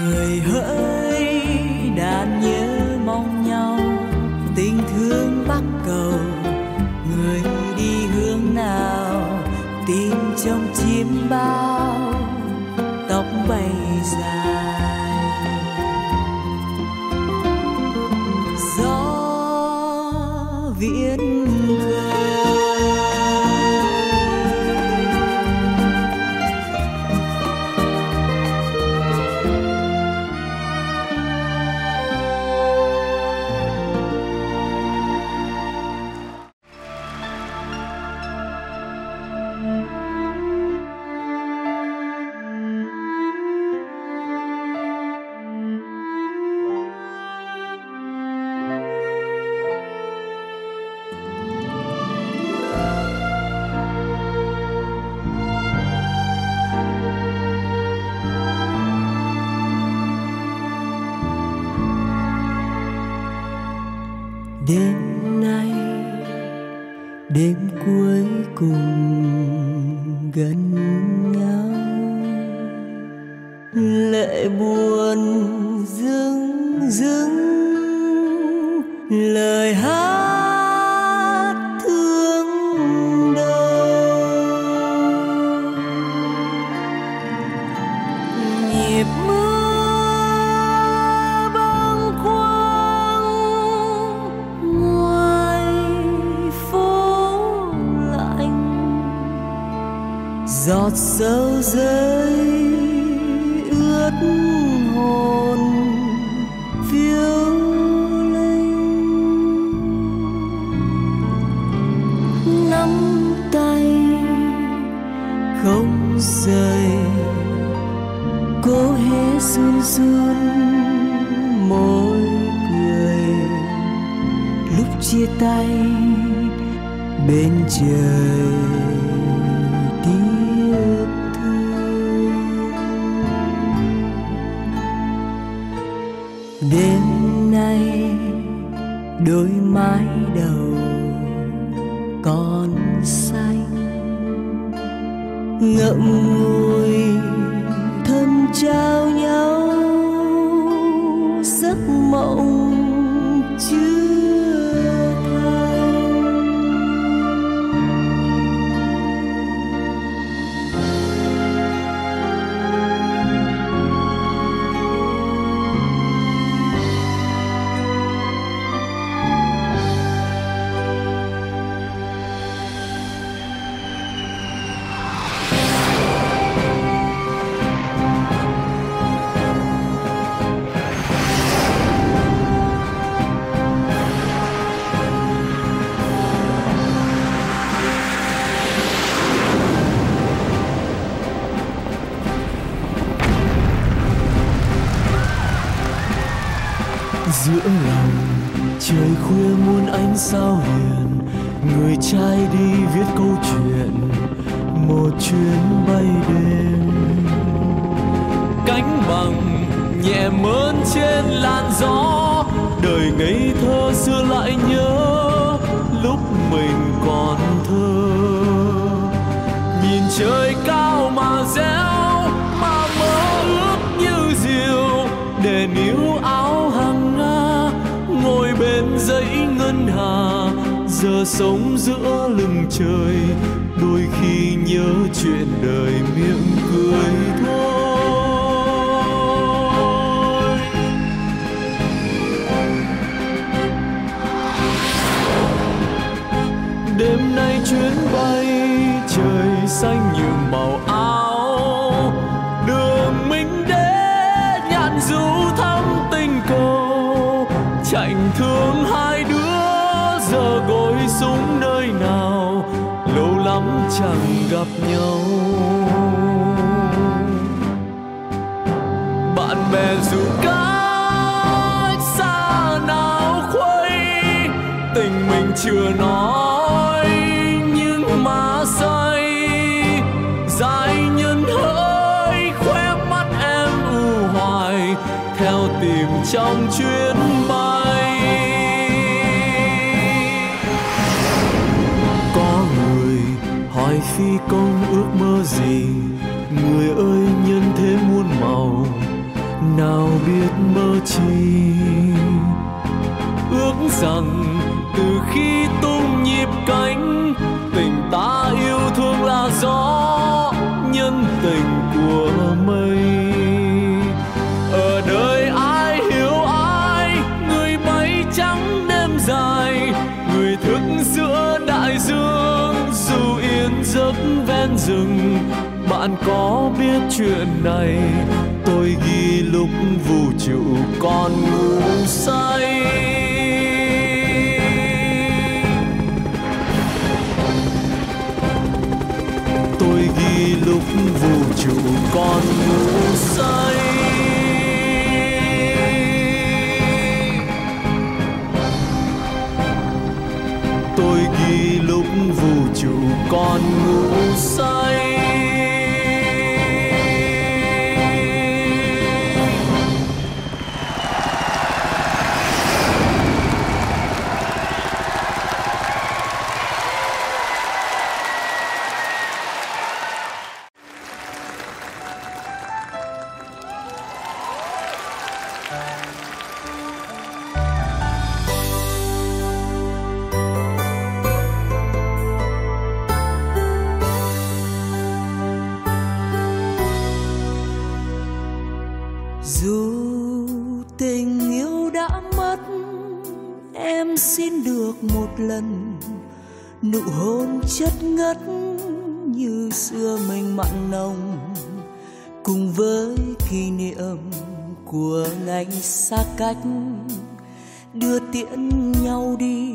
người hỡi đàn nhớ mong nhau, tình thương bắc cầu người đi hướng nào, tìm trong chim bao tóc bay dài. Gió viễn đêm nay, đêm cuối cùng gần nhau, lệ buồn dưng dưng, lời hát thương đau, nhịp mưa giọt sâu rơi ướt hồn phiêu linh, nắm tay không rời, cố hé run run môi cười, lúc chia tay bên trời tiếc thương. Đêm nay đôi mái đầu còn xanh, ngậm ngùi thầm trao nhau giấc mộng chưa thành. Giữa lòng trời khuya muôn ánh sao hiền, người trai đi viết câu chuyện một chuyến bay đêm. Cánh bằng nhẹ mơn trên làn gió, đời ngây thơ xưa lại nhớ lúc mình còn thơ. Nhìn trời cao mà réo, mà mơ ước như diều, để níu áo hàng nga ngồi bên dãy ngân hà. Giờ sống giữa lưng trời, đôi khi nhớ chuyện đời miệng cười thôi. Đêm nay chuyến bay trời xanh như màu áo, đường mình đến nhạn du thắm tình cầu. Chạnh thương hai đứa giờ gối xuống nơi nào, lâu lắm chẳng gặp nhau. Bạn bè dù cách xa nào khuây, tình mình chưa nói nhưng mà say. Dài nhân hỡi khóe mắt em u hoài, theo tìm trong chuyến bay. Có người hỏi phi công ước mơ gì, người ơi nhân thế muôn màu. nào biết mơ chi. Ước rằng từ khi tung nhịp cánh, tình ta yêu thương là gió, nhân tình của mây. Ở đời ai hiểu ai, người bay trắng đêm dài, người thức giữa đại dương, dù yên giấc ven rừng. Bạn có biết chuyện này, tôi ghi lúc vũ trụ còn ngủ say. Tôi ghi lúc vũ trụ còn ngủ say. Tôi ghi lúc vũ trụ còn ngủ say. Dù tình yêu đã mất, em xin được một lần nụ hôn chất ngất như xưa mình mặn nồng, cùng với kỷ niệm của ngày xa cách đưa tiễn nhau đi.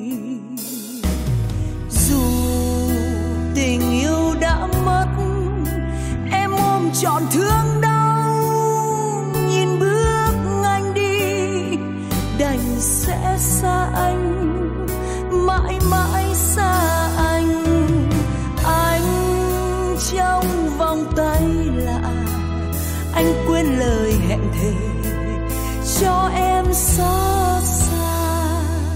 Dù tình yêu đã mất, em ôm trọn thương đau, nhìn bước anh đi đành sẽ xa anh, mãi mãi xa anh. Anh trong vòng tay lạ, anh quên lời hẹn thề cho em xót xa.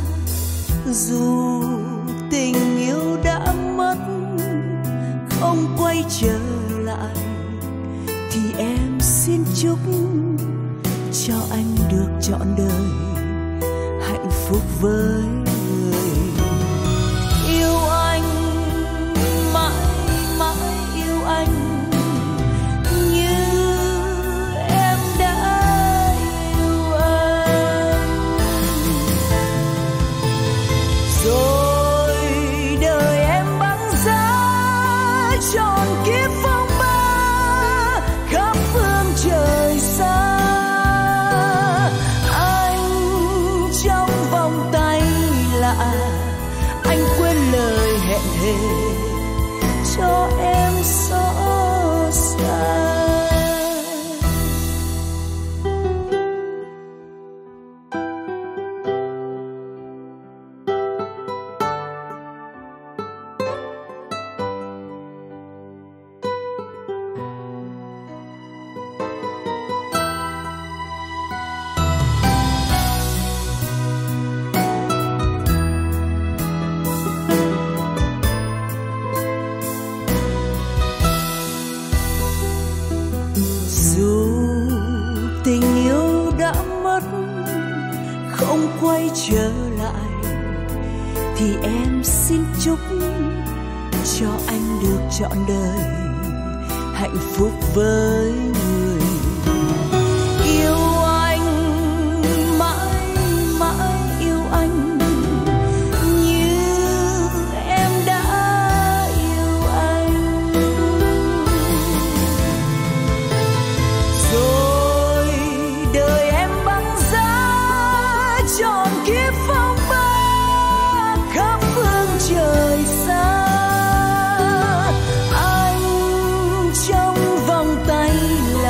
Dù tình yêu đã mất không quay trở lại, thì em xin chúc cho anh được trọn đời hạnh phúc với người yêu anh, mãi mãi yêu anh như em đã yêu anh. Rồi đời em băng giá tròn kiếp phong ba khắp phương trời xa. Anh quên lời hẹn thề cho em xót xa. Tình yêu đã mất không quay trở lại, thì em xin chúc cho anh được trọn đời hạnh phúc với người yêu anh, mãi mãi yêu anh như em đã yêu anh. Rồi đời em băng giá tròn kiếp phong ba khắp phương trời xa. Anh trong vòng tay là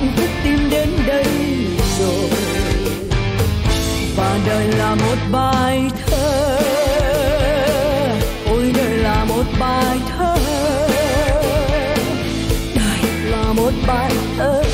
hạnh phúc tìm đến đây rồi. Và đời là một bài thơ, ôi đời là một bài thơ, đời là một bài thơ.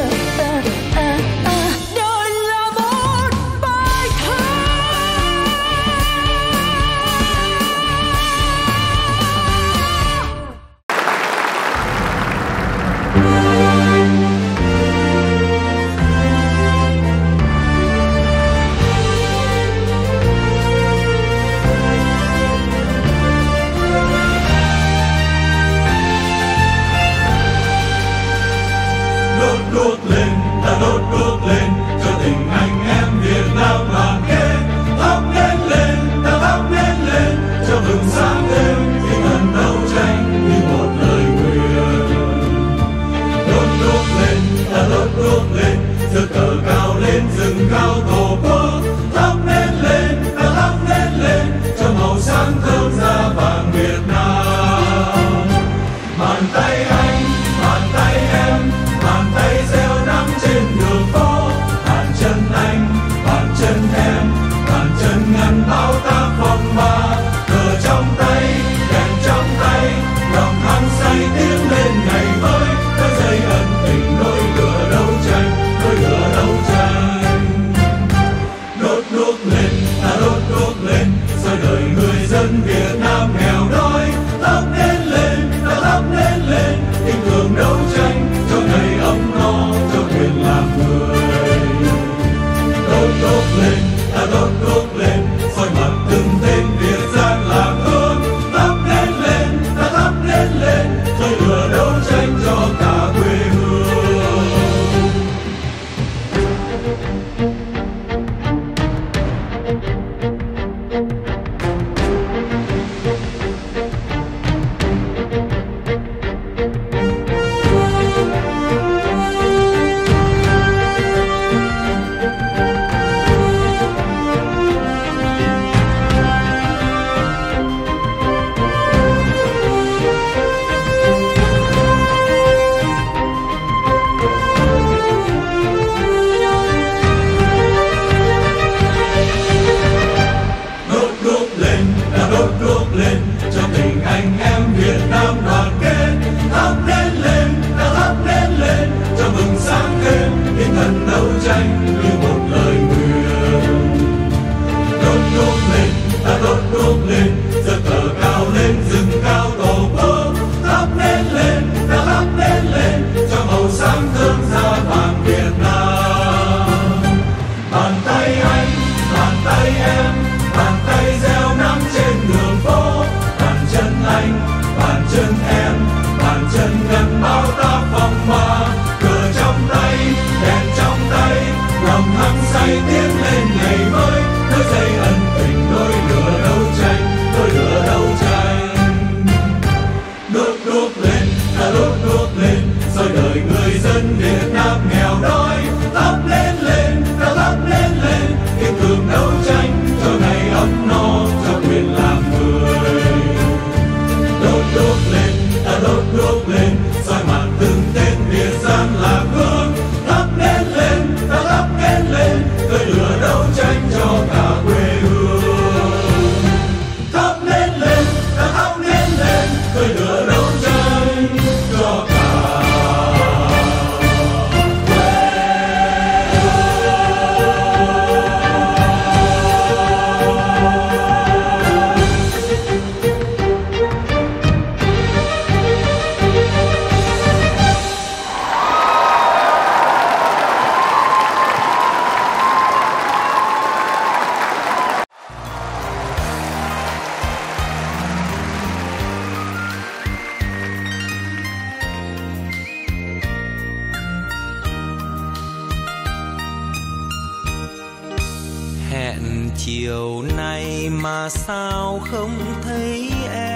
chiều nay mà sao không thấy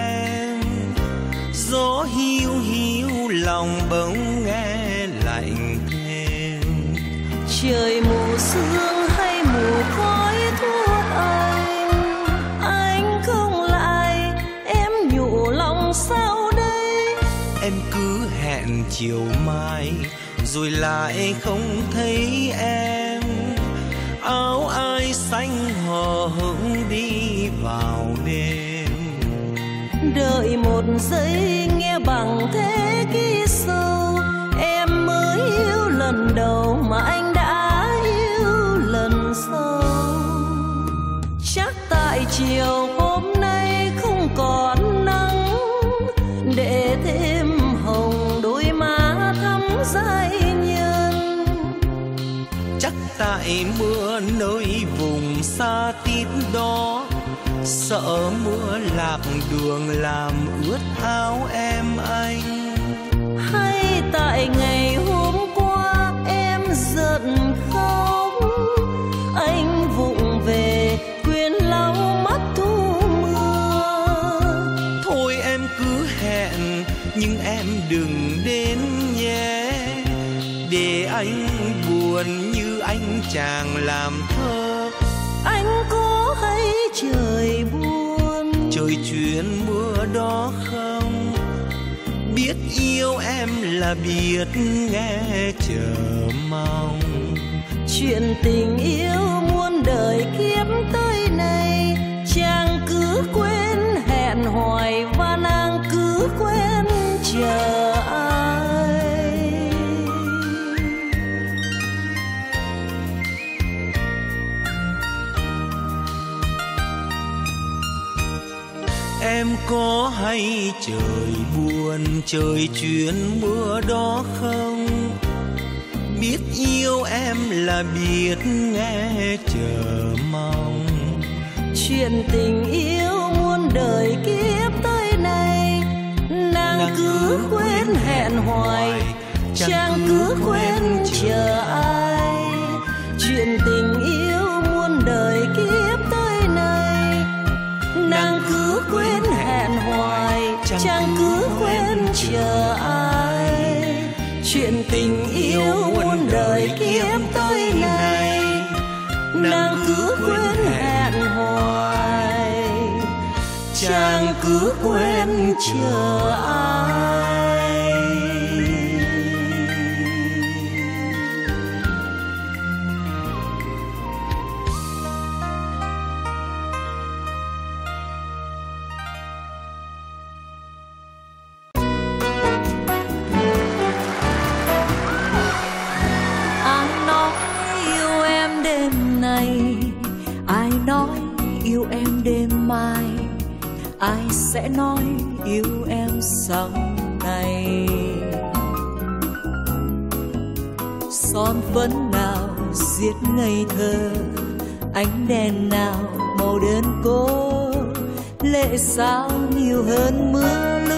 em, gió hiu hiu lòng bỗng nghe lạnh thêm. Trời mù sương hay mù khói thuốc anh, anh không lại em nhủ lòng sao đây. Em cứ hẹn chiều mai rồi lại không thấy em. Áo ai xanh hờ hững đi vào đêm. Đợi một giây nghe bằng thế ký sâu, em mới yêu lần đầu mà anh đã yêu lần sau. Chắc tại chiều hôm nay không còn nắng, để thêm hồng đôi má thắm dai nhân. Chắc tại mưa nơi vùng xa tít đó, sợ mưa lạc đường làm ướt áo em anh. Hay tại ngày hôm qua em giận khóc, anh vụng về quên lau mắt thu mưa. Thôi em cứ hẹn nhưng em đừng đến nhé, để anh buồn như anh chàng làm thơ. Anh có hay trời buồn, trời chuyên mưa đó không? Biết yêu em là biết nghe chờ mong. chuyện tình yêu muôn đời kiếp tới này, chàng cứ quên hẹn hoài và nàng cứ quên chờ ai. Em có hay trời buồn, trời chuyên mưa đó không? Biết yêu em là biết nghe chờ mong. Chuyện tình yêu muôn đời kiếp tới này, nàng, nàng cứ quên hẹn hoài, chàng cứ quên chờ ai. Chuyện tình yêu muôn đời kiếp tới này, nàng cứ quên hẹn hoài, chàng cứ quên chờ ai. Chuyện tình yêu muôn đời kiếp tới này, nàng cứ quên hẹn hoài, chàng cứ quên chờ ai. Ai nói yêu em đêm mai, ai sẽ nói yêu em sau này. Son phấn nào giết ngây thơ, ánh đèn nào màu đơn cô, lệ sao nhiều hơn mưa lũ.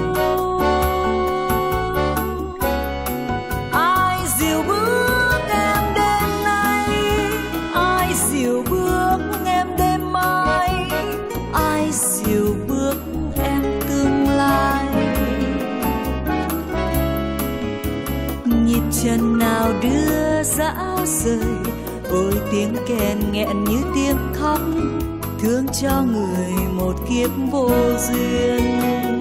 Ai dìu bước em đêm nay, ai dìu bước em đêm mai, ai dìu bước em tương lai. Nhịp chân nào đưa dã rời, ôi tiếng kèn nghẹn như tiếng khóc, thương cho người một kiếp vô duyên.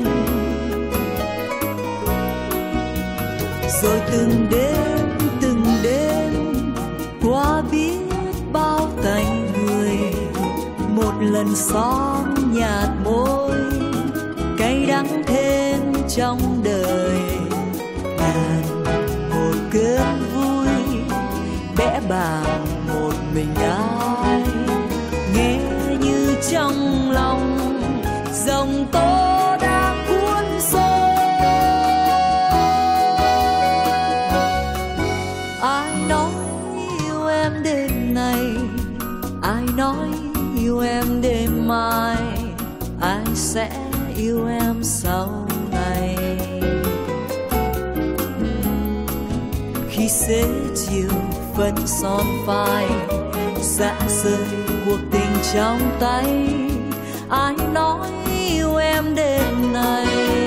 Rồi từng đêm từng đêm qua biết bao tành người, một lần xóm nhạt môi, cay đắng thêm trong đời. Ngàn một cơn vui bẽ bàng một mình ai, nghe như trong lòng dòng tố đang cuốn xô. Ai nói yêu em đêm nay, ai nói yêu em đêm mai, ai sẽ yêu em sau này. Khi xế chiều phấn son phai, dã rơi cuộc tình trong tay, ai nói yêu em đêm nay.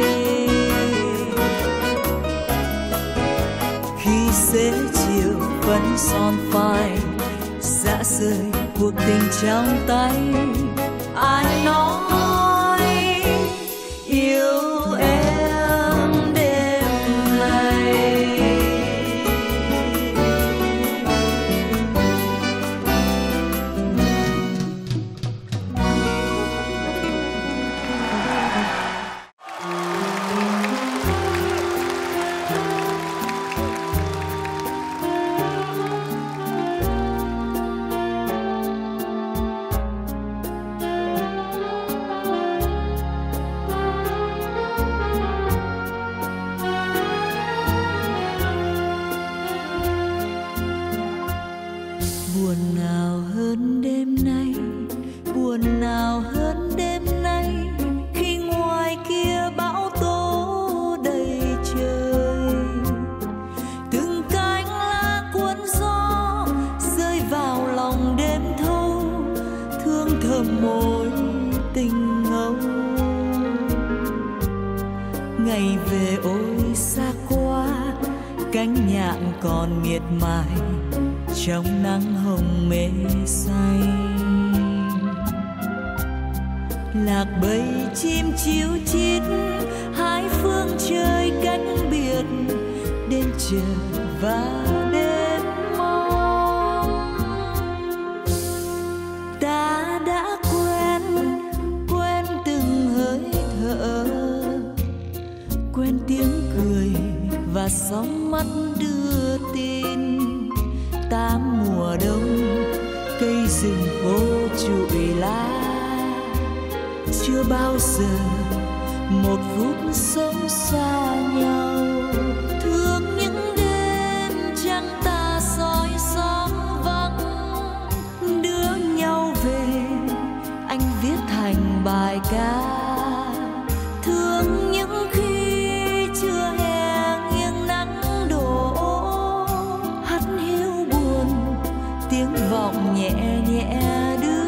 Khi xế chiều phấn son phai, dã rơi cuộc tình trong tay, ai nói yêu em đêm nay. mối tình ngâu. Ngày về ôi xa quá, cánh nhạn còn miệt mài trong nắng hồng mê say. Lạc bầy chim chiếu chít hai phương trời cách biệt, đêm chờ và đêm mong. Ta đã quen quen từng hơi thở, quen tiếng cười và sóng mắt đưa tin. Tám mùa đông cây rừng khô trụi lá, chưa bao giờ một phút sống xa nhau. Thương những đêm trăng ta soi sóng vắng, đưa nhau về anh viết thành bài ca. Thương những khi chưa hè nghiêng nắng đổ, hắt hiu buồn tiếng vọng nhẹ nhẹ đưa.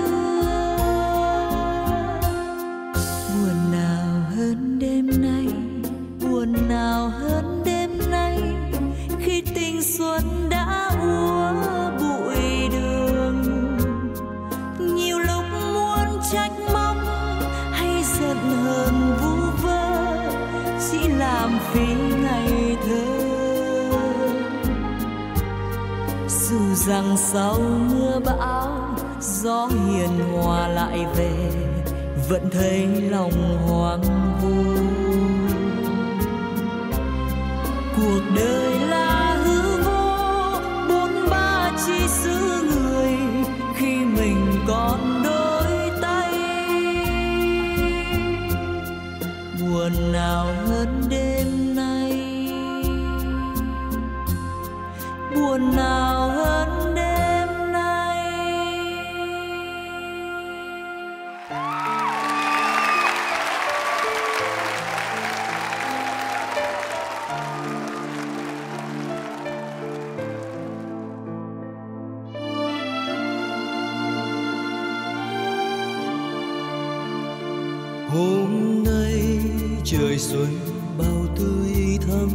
Buồn nào hơn đêm nay, buồn nào hơn đêm nay, khi tình xuân đã úa bụi đường. Nhiều lúc muốn trách móc hay giận hờn vu vơ, chỉ làm phí ngày thơ. Dù rằng sau mưa bão gió hiền hòa lại về, vẫn thấy lòng hoang vu. Cuộc đời là hư vô, bốn ba chỉ giữ người khi mình còn đôi tay. Buồn nào hơn đêm nay, buồn nào hơn đêm nay. Hôm nay trời xuân bao tươi thắm,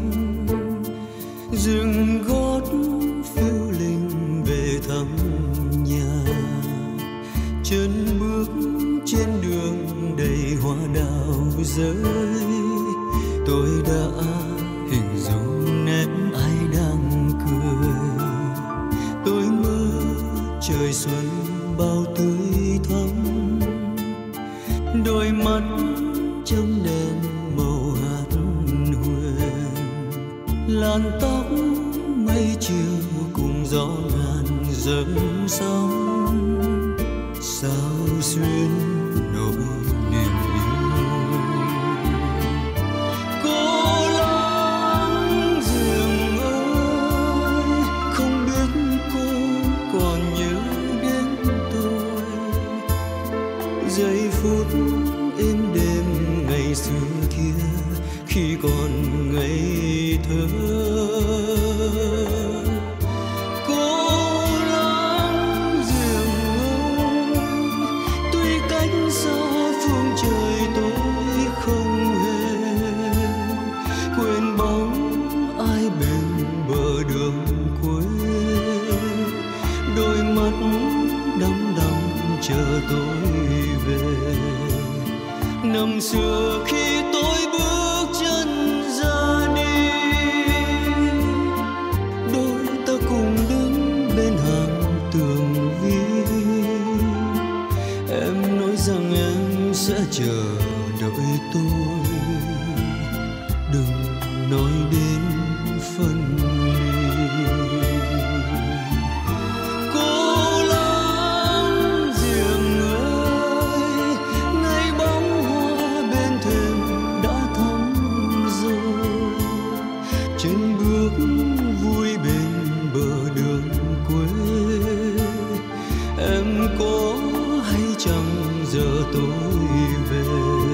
dừng gót phiêu linh về thăm nhà. Chân bước trên đường đầy hoa đào rơi, tôi đã hình dung nét ai đang cười. Tôi mơ trời xuân bao tươi thắm, đôi mắt trong đèn màu hạt huyền. Làn tóc mây chiều cùng gió ngàn dâng sóng, sao xuyên nỗi niềm yêu. Cô lắng rừng ơi, không biết cô còn nhớ đến tôi. Giây phút êm đêm ngày xưa kia khi còn ngây thơ. Cô lắng rừng ơi, tuy cách xa phương trời tôi không hề quên bóng ai bên bờ đường quê. Đôi mắt đăm đăm chờ tôi về. Năm xưa khi tôi bước chân ra đi, đôi ta cùng đứng bên hàng tường vi. Em nói rằng em sẽ chờ đợi tôi, đừng nói đến phân ly. Cô lắng giềng ơi, ngày bóng hoa bên thềm đã thắm rồi. Chân bước vui bên bờ đường quê, em có hay chăng giờ tôi về.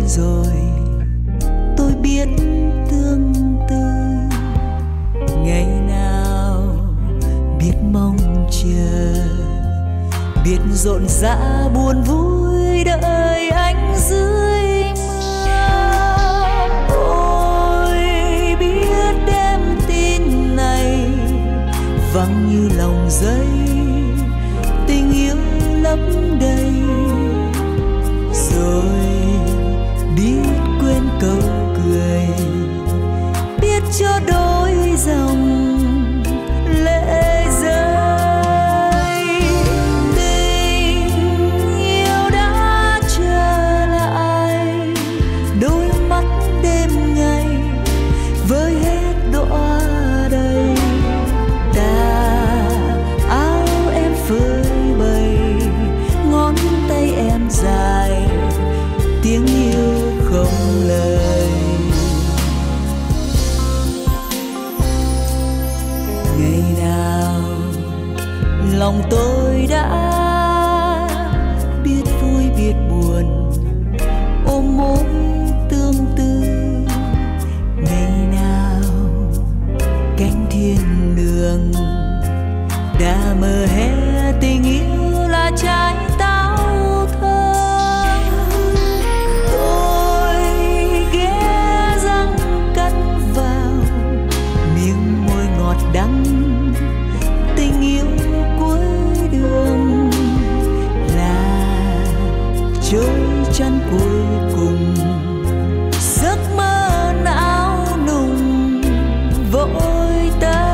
rồi tôi biết tương tư, ngày nào biết mong chờ, biết rộn rã buồn vui đợi anh dưới mưa. Ôi biết đêm tin này vắng như lòng giấy, tình yêu lấp đầy rồi biết quên câu cười, biết cho đôi dòng lệ rơi. Tình yêu đã trở lại đôi mắt đêm ngày với hết đọa đầy. Tà áo em phơi bày, ngón tay em dài, tiếng yêu không lời. Ngày nào lòng tôi đã biết vui biết buồn, ôm mối tương tư. Ngày nào cánh thiên đường đã mơ hé tình yêu là trái táo thơm. Tôi ghé răng cắn vào miếng môi ngọt đắng, tình yêu cuối đường là trôi chăn cuối cùng. Giấc mơ não nùng vội tan.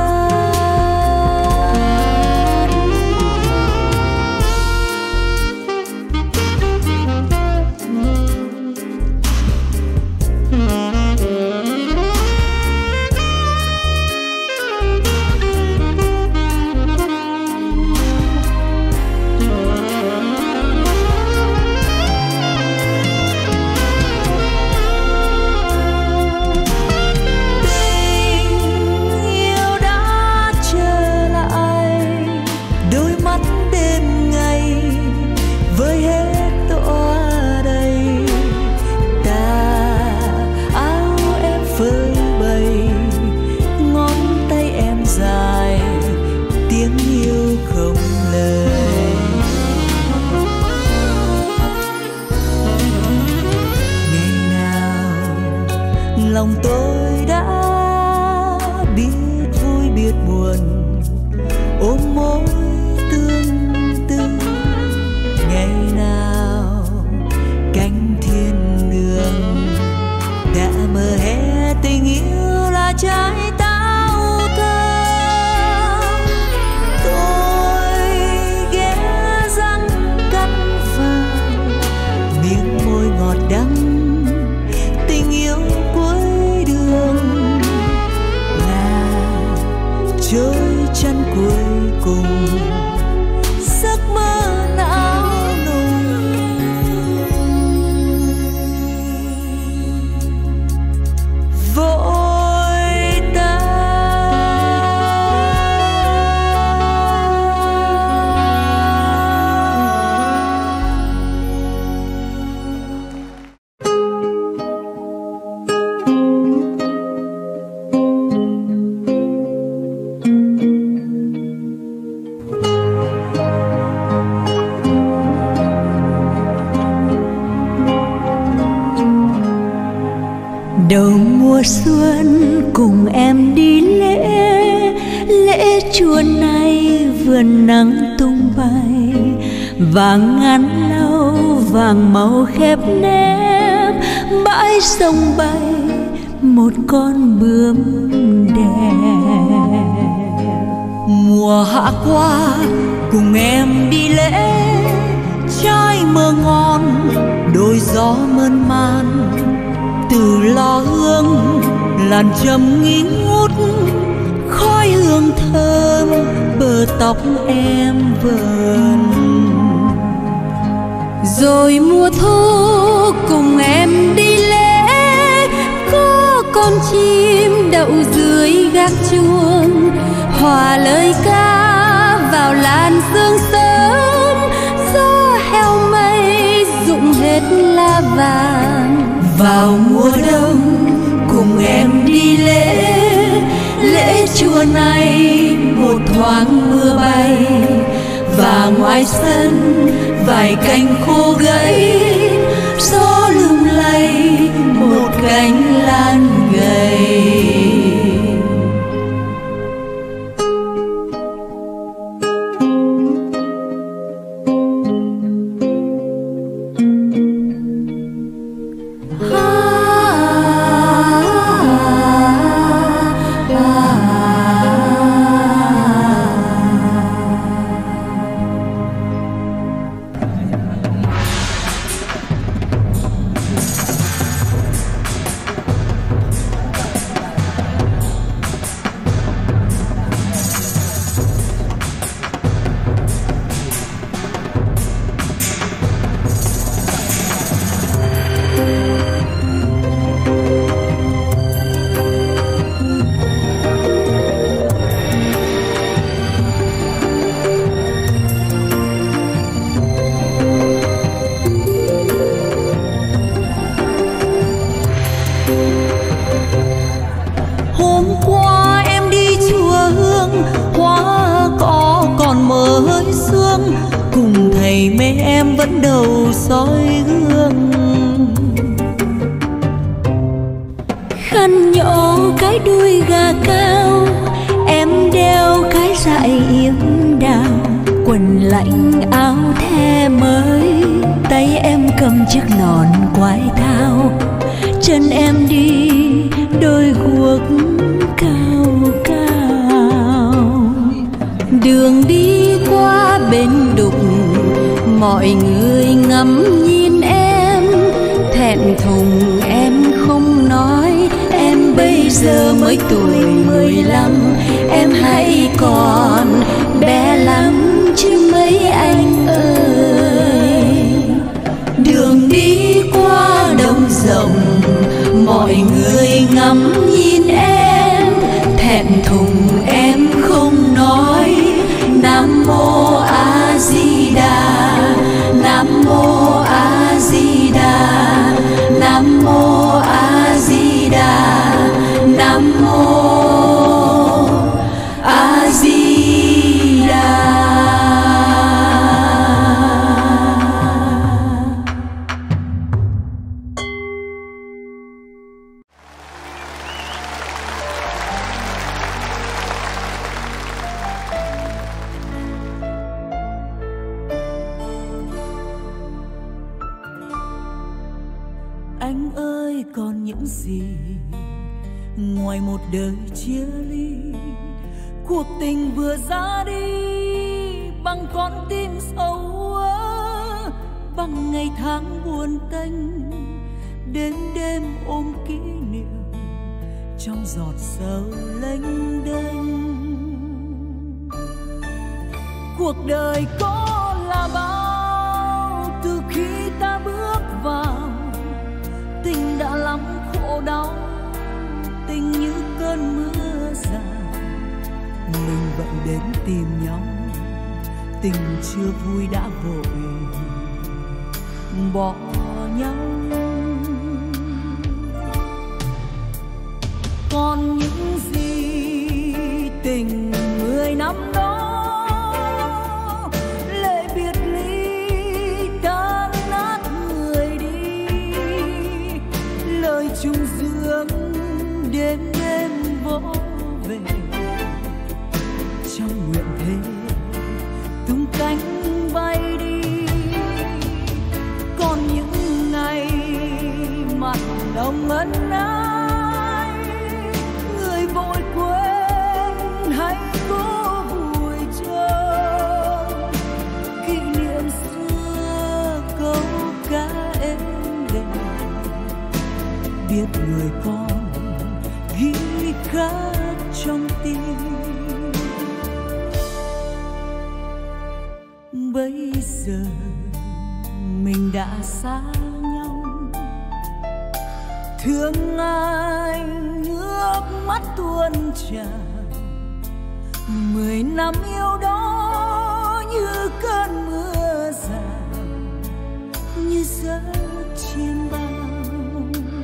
Lòng tôi đã biết vui biết buồn, ôm mối tương tư. Ngày nào cánh thiên đường đã mơ hé tình yêu là trái táo thơm. Tôi ghé răng cắn vào miếng môi ngọt đắng, tình yêu trôi chân cuối cùng. Giấc mơ não nùng vội tan. Đầu mùa xuân cùng em đi lễ, lễ chùa này vườn nắng tung bay, vàng ngàn lâu vàng màu khép nép, bãi sông bay một con bướm đẹp. Mùa hạ qua cùng em đi lễ, trái mơ ngon đôi gió mơn man, từ lò hương làn trầm nghi ngút, khói hương thơm bờ tóc em vờn. Rồi mùa thu cùng em đi lễ, có con chim đậu dưới gác chuông, hòa lời ca vào làn sương sớm. Gió heo mây rụng hết lá vàng, vào mùa đông cùng em đi lễ. Lễ chùa này một thoáng mưa bay, và ngoài sân vài cành khô gãy, gió lung lay một cánh lan gầy. Khăn nhỏ cái đuôi gà cao, em đeo cái dải yếm đào, quần lạnh áo the mới, tay em cầm chiếc nón quai thao, chân em đi đôi guốc cao cao. Đường đi qua bên đục, mọi người ngắm nhìn em, thẹn thùng em không nói. Em bây giờ mới tuổi mười lăm, em hãy còn bé lắm chứ mấy anh ơi. Đường đi qua đồng rộng, mọi người ngắm nhìn em, thẹn thùng em không nói. Nam mô A Di Đà, Nam mô A Di Đà, Nam mô A Di Đà, Nam mô A Di Đà. Anh ơi, còn những gì ngoài một đời chia ly? Cuộc tình vừa ra đi bằng con tim sầu ơ, bằng ngày tháng buồn tênh, đêm đêm ôm kỷ niệm trong giọt sầu lênh đênh. Cuộc đời có là bao từ khi ta bước vào, tình đã lắm khổ đau, tình như cơn mưa rào. Mình vẫn đến tìm nhau, tình chưa vui đã vội bỏ nhau. Còn những gì tình mười năm đó, lệ biệt ly tan nát người đi, lời chung dương đêm đêm vỗ về. Trong nguyện thế tung cánh bay đi, còn những ngày mặt đông ân ái, người vội quên hay cố vùi trôi kỷ niệm xưa câu ca êm đềm. Biết người con ghi khắc trong tim, bây giờ mình đã xa nhau. Thương anh nước mắt tuôn trào, mười năm yêu đó như cơn mưa rào, như giấc chiêm bao.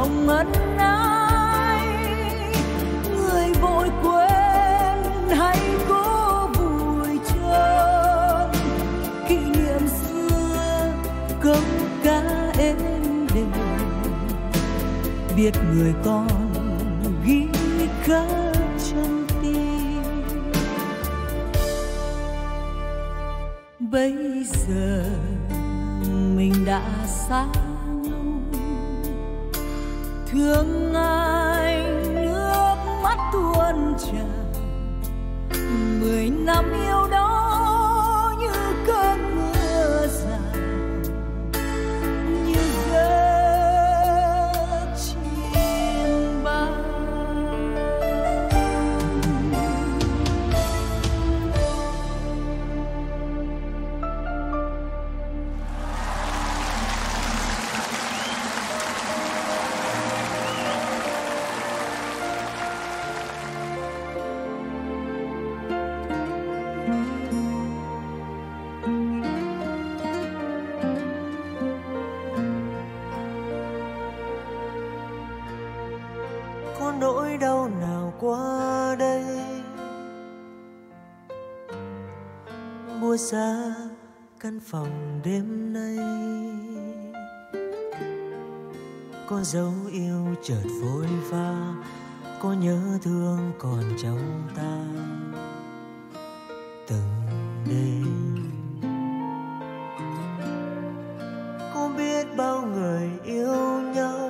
lòng ân ái. Người vội quên hay cố vui chơi, kỷ niệm xưa câu ca êm đềm, biết người con ghi khắc trong tim. Bây giờ mình đã xa nhau, thương anh nước mắt tuôn tràn. Mười năm yêu đó như cơn mưa dài, như giấc chim bay. Có nỗi đau nào qua đây mua giá căn phòng đêm nay? Có dấu yêu chợt vội pha, có nhớ thương còn trong ta từng đêm. Có biết bao người yêu nhau,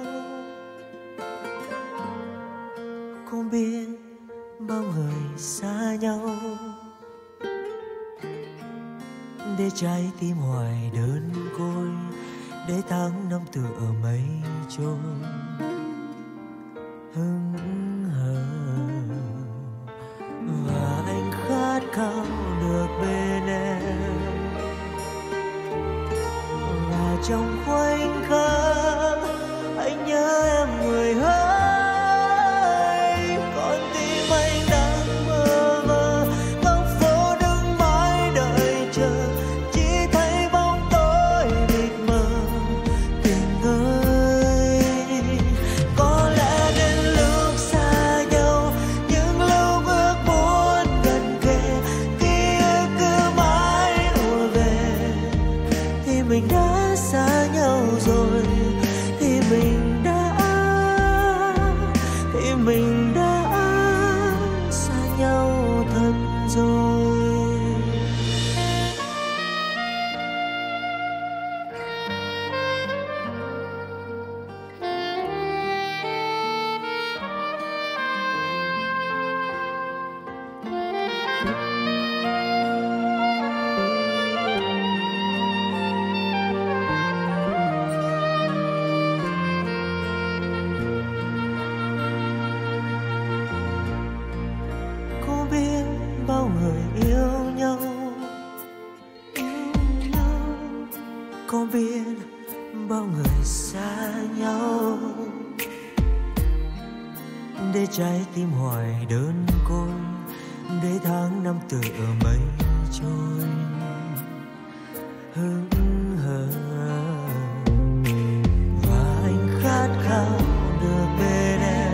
không biết bao người xa nhau, để trái tim hoài đơn côi, để tháng năm tựa mây trôi hững hờ. Và anh khát khao được bên em, và trong khoảnh khắc anh nhớ em người hỡi. Mình đã xa nhau rồi, thì mình đã thì mình đã xa nhau thật rồi. Bao người yêu nhau, yêu nhau, có biết bao người xa nhau, để trái tim hoài đơn côi, để tháng năm tựa mây trôi hững hờ. Và anh khát khao được bên em,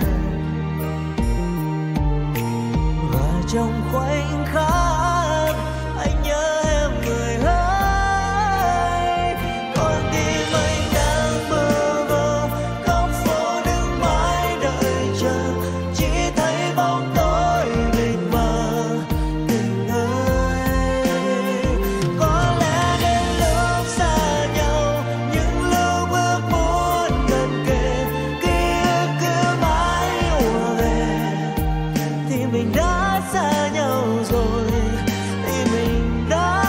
trong khoảnh khắc anh nhớ em người hỡi. Con tim anh đang bơ vơ, góc phố đứng mãi đợi chờ, chỉ thấy bóng tối mịt mờ. Tình ơi, có lẽ đến lúc xa nhau, những lúc bước muốn gần kề, ký ức cứ mãi ùa về, thì mình đã xa nhau rồi, thì mình đã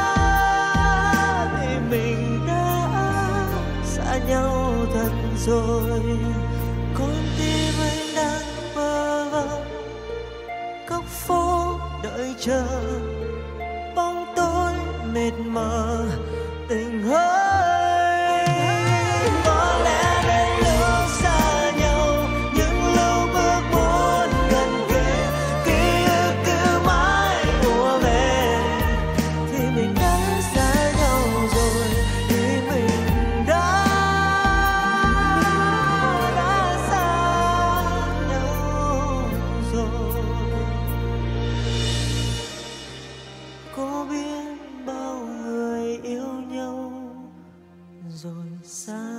thì mình đã xa nhau thật rồi. Con tim anh đang bơ vơ, góc phố đợi chờ, bóng tối mịt mờ. Tình ơi, có lẽ đến lúc xa nhau, những lúc bước muốn gần kề, mình đã xa nhau rồi, thì mình đã rồi xa